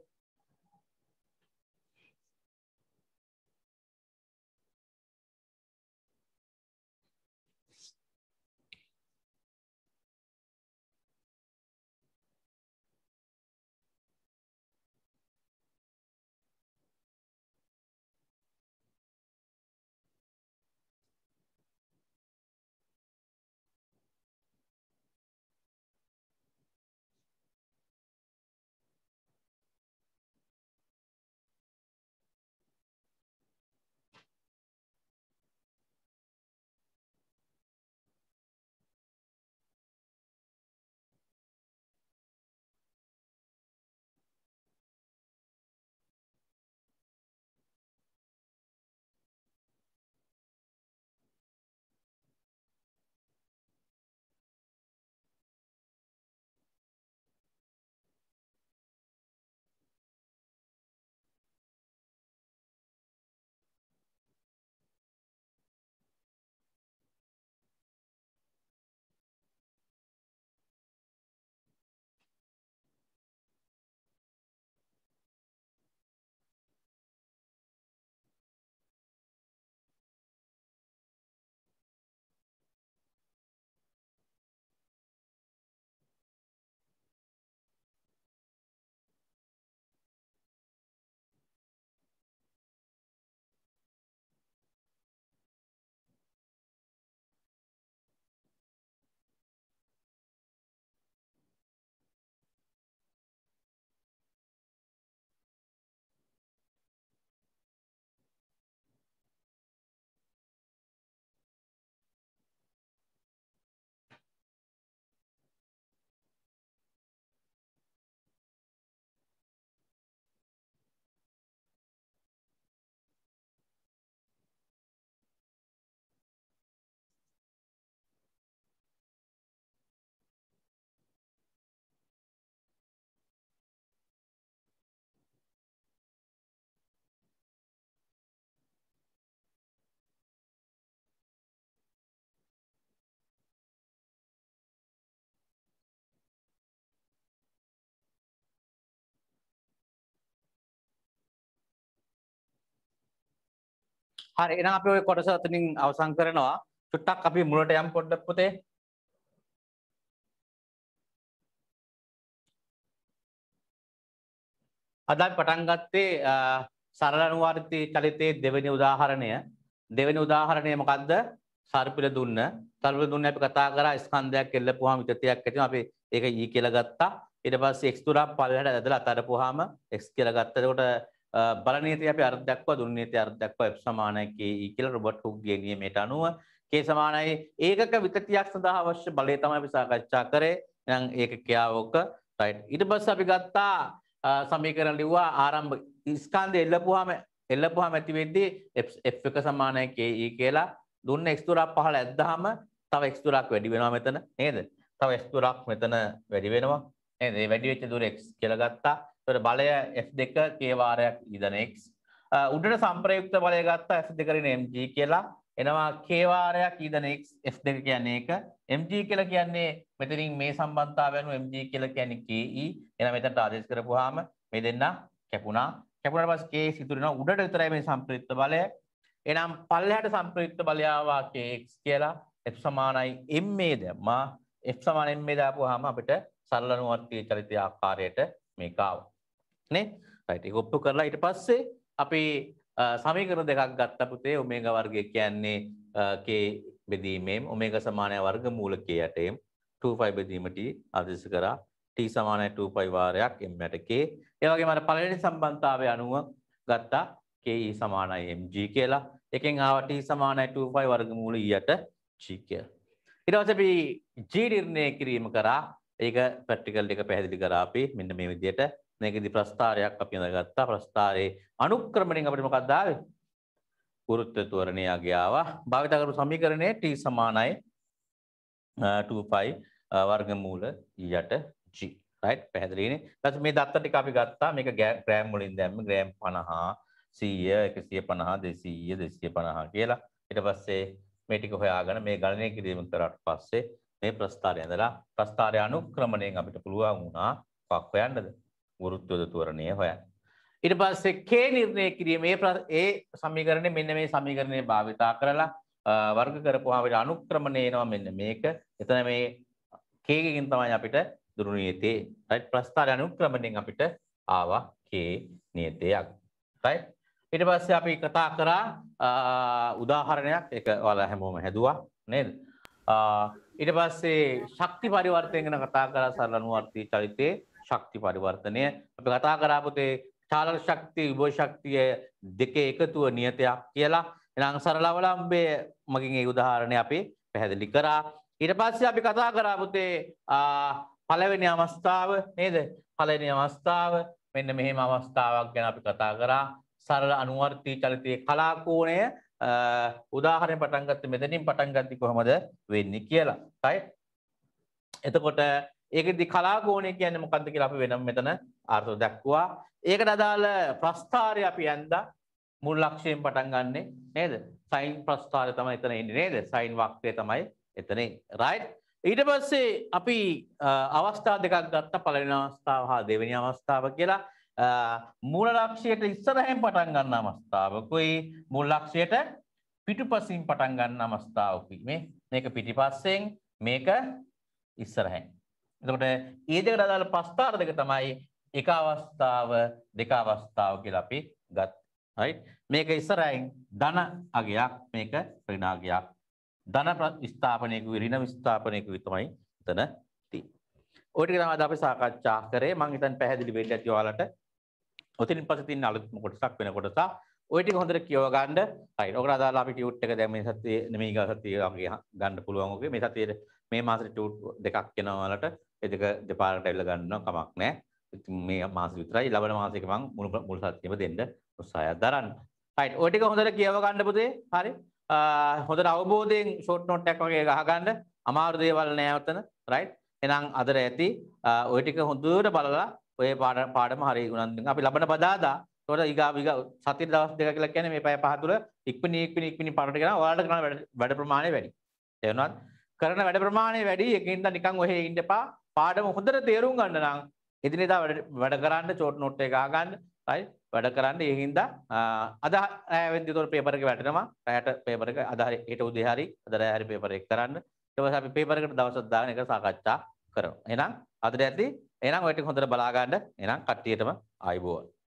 හරි එහෙනම් අපි ওই කොටස අතනින් අවසන් කරනවා. චුට්ටක් අපි මුලට යමු පොඩ්ඩක් පුතේ. අද අපි පටන් ගත්තේ සරල අනුවාදිත චලිතයේ දෙවෙනි උදාහරණය. දෙවෙනි උදාහරණය මොකද්ද? සර්පිල දුන්න. සර්පිල දුන්න අපි කතා කරා ස්කන්ධයක් එල්ලපුවාම විතතියක් ඇතිවෙනවා. අපි ඒක E කියලා ගත්තා. ඊට පස්සේ x දුරක් පල්ලෙහාට ඇදලා අතරපුවාම x කියලා ගත්තා. එතකොට බල නීතිය අපි අර්ථ දක්වා දුන්න නීතිය අර්ථ දක්වා f සමානයි ke කියලා රොබර්ට් හුක්ගේ නියමයට අනුව k සමානයි ඒකක විතතියක් සඳහා අවශ්‍ය බලය තමයි අපි සාකච්ඡා කරේ. එහෙනම් ඒකකයාවක right. ඊට පස්සේ අපි ගත්තා සමීකරණ ලිව්වා ආරම්භ ස්කන්ධය එල්ලපුවාම ඇති වෙද්දී f1 සමානයි ke කියලා දුන්න x දුරක් පහළ ඇද්දාම තව x දුරක් වැඩි වෙනවා මෙතන නේද? තව x දුරක් මෙතන වැඩි වෙනවා නේද? මේ වැඩි වෙච්ච දුර x කියලා ගත්තා. එතකොට බලය f2 k වාරයක් ඊදන x. උඩට සම්ප්‍රයුක්ත බලය ගත්තා f2 රින mg කියලා. එනවා k වාරයක් ඊදන x f2 කියන්නේ ඒක. mg කියලා කියන්නේ මෙතනින් මේ සම්බන්ධතාවය අනුව mg කියලා කියන්නේ ke. එහෙනම් මෙතනට ආදේශ කරපුවාම මේ දෙන්න කැපුණා. කැපුණාට පස්සේ k සිදුර වෙනවා උඩට විතරයි මේ සම්ප්‍රයුක්ත බලය. එහෙනම් පල්ලෙහාට සම්ප්‍රයුක්ත බලය ආවා kx කියලා. f සමානයි ma දැම්මා. f සමාන ma දාපුවාම අපිට සරල අනුවර්තීය චලිතය ආකාරයට මේක ආවා. නේ? right. ඒක ඔප්පු කරලා ඊට පස්සේ අපි සමීකරණ දෙකක් ගත්ත පුතේ. ඔමේගා වර්ගය කියන්නේ k බෙදීමෙන් ඔමේගා සමානයි වර්ගමූල k යටෙන් 2π බෙදීම t ආදේශ කරා. t සමානයි 2π වාරයක් m යට k. ඒ වගේම අර පළවෙනි සම්බන්ධතාවය අනුව ගත්තා ke සමානයි mg කියලා. එකෙන් ආවා t සමානයි 2π වර්ගමූල e යට g කියලා. ඊට පස්සේ අපි g නිර්ණය කිරීම කරා. ඒක ප්‍රැක්ටිකල් එක පැහැදිලි කරා අපි මෙන්න මේ විදිහට. මේකෙදි ප්‍රස්ථාරයක් අපි අඳගත්තා. ප්‍රස්ථාරයේ අනුක්‍රමණයෙන් අපිට මොකක්ද ආවේ? ගුරුත්ව ත්වරණය ආවා. භාවිත කරපු සමීකරණය t සමානයි 2π වර්ගමූල e යට g. රයිට් පැහැදිලිනේ. ඊට මේ දත්ත ටික අපි ගත්තා. මේක ග්‍රෑම් වලින් දැම්ම ග්‍රෑම් 50 100 150 200 250 කියලා. ඊට පස්සේ මේ ටික හොයාගෙන මේ ගණනය කිරීම කරාට පස්සේ මේ ප්‍රස්ථාරය ඇඳලා ප්‍රස්ථාරය අනුක්‍රමණයෙන් අපිට පුළුවන් වුණා මොකක් හොයන්නද? වෘත්තෝද ත්වරණය හොයන්න. ඊට පස්සේ k නිර්ණය කිරීම ඒ සමීකරණය මෙන්න මේ සමීකරණය භාවිතා කරලා වර්ග කරපුවාම අපිට අනුක්‍රමණය එනවා මෙන්න මේක. එතන මේ k එකකින් තමයි අපිට දුරු නියතේ රයිට් ප්‍රස්ථාරය අනුක්‍රමණයෙන් අපිට ආවා k නියතයක්. රයිට් ඊට පස්සේ අපි කතා කරා උදාහරණයක් ඒක ඔයාලා හැමෝම හැදුවා නේද? ඊට පස්සේ ශක්ති පරිවර්තනය ගැන කතා කරා සරල අනුවර්තී චලිතයේ ශක්ති පරිවර්තනය අපි කතා කරා පුතේ චාලක ශක්තිය විභව ශක්තිය දෙකේ එකතුව නියතයක් කියලා. එහෙනම් සරල අවලම්බය මගින් ඒ උදාහරණය අපි පැහැදිලි කරා. ඊට පස්සේ අපි කතා කරා පුතේ පළවෙනි අවස්ථාව නේද? පළවෙනි අවස්ථාව මෙන්න මෙහෙම අවස්ථාවක් ගැන අපි කතා කරා. සරල අනුවර්තී චලිතයේ කලාකෝණය උදාහරණයක් පටන් ගත්තේ මෙතනින් පටන් ගත්තී කොහොමද වෙන්නේ කියලා. right? එතකොට ඒකෙදි කලාකෝණය කියන්නේ මොකක්ද කියලා අපි වෙනම මෙතන අර්ථ දක්වුවා. ඒකට අදාළ ප්‍රස්ථාරය අපි ඇඳා මුල් ලක්ෂයෙන් පටන් ගන්නෙ නේද? සයින් ප්‍රස්ථාරය තමයි එතන එන්නේ නේද? සයින් වක්‍රය තමයි එතන right? ඊට පස්සේ අපි අවස්ථා දෙකක් ගත්තා පළවෙනි අවස්ථාව හා දෙවෙනි අවස්ථාව කියලා. මූල ලක්ෂයට ඉස්සරහින් පටන් ගන්න අවස්ථාවකුයි මූල ලක්ෂයට පිටුපසින් පටන් ගන්න අවස්ථාවකුයි මේක පිටිපස්සෙන් මේක ඉස්සරහින්. එතකොට මේ දෙකට අදාළ ප්‍රස්ථාර දෙක තමයි එක අවස්ථාව දෙක අවස්ථාව කියලා අපි ගත්තා. right? මේක ඉස්සරහින් ධන අගයක් මේක ඍණ අගයක්. ධන විස්ථාපනයකුයි ඍණ විස්ථාපනයකුයි තමයි එතන තියෙන්නේ. ඔය ටික තමයි අද අපි සාකච්ඡා කරේ. මම හිතන්නේ පැහැදිලි වෙන්න ඇති ඔයාලට. ඔතනින් පස්සේ තියෙන අලුත්ම කොටසක් වෙන කොටස. ඔය ටික හොඳට කියව ගන්න. right. ඔකට අදාළ අපි ටියුට් එක දැන් මේ සතියේ නෙමෙයි ගා සතියේ වගේ ගන්න පුළුවන් ඔගේ. මේ සතියේ මේ මාසෙට ටියුට් දෙකක් එනවා ඔයාලට. ඒ දෙක දෙපාරකට ඇවිල්ලා ගන්නවා කමක් නැහැ. මේ මාසෙ විතරයි ලබන මාසෙක මම මුල් සතියේම දෙන්න උත්සාහයක් දරන්න. right. ඔය ටික හොඳට කියව ගන්න පුතේ. හරි. හොඳට අවබෝධයෙන් ෂෝට් නෝට් එකක් වගේ ගහගන්න. අමාරු දේවල් නෑ උතන. right. එහෙනම් අදට ඇති ඔය ටික හොඳට බලලා ඔය පාඩම හරිය උනන්දුවෙන් අපි ලබන බදාදා ඒකට ඊගා සතිය දවස් දෙක කියලා කියන්නේ මේ පැය පහ තුල ඉක්මනින් පාඩට කරනවා ඔයාලට කරන වැඩ ප්‍රමාණය වැඩි. තේරුණාද? කරන වැඩ ප්‍රමාණය වැඩි ඒකින්ද නිකන් ඔහෙ ඉන්න එපා. පාඩම හොඳට තේරුම් ගන්න නම් එදිනෙදා වැඩ කරන්න ෂෝට් නෝට් එක ගහගන්න. right? වැඩ කරන්න ඒකින්ද අද වෙද්දී උතර පේපර් එක වැටෙනවා. රැයට පේපර් එක අද හෙට උදේ හරි අද රැය හරි පේපර් එක කරන්න. ඊට පස්සේ අපි පේපර් එකට දවසක් දාගෙන ඒක සාකච්ඡා කරනවා. එහෙනම් අදට ඇති එහෙනම් ඔය ටික හොඳට බලා ගන්න. එහෙනම් කට්ටියටම ආයුබෝවන්.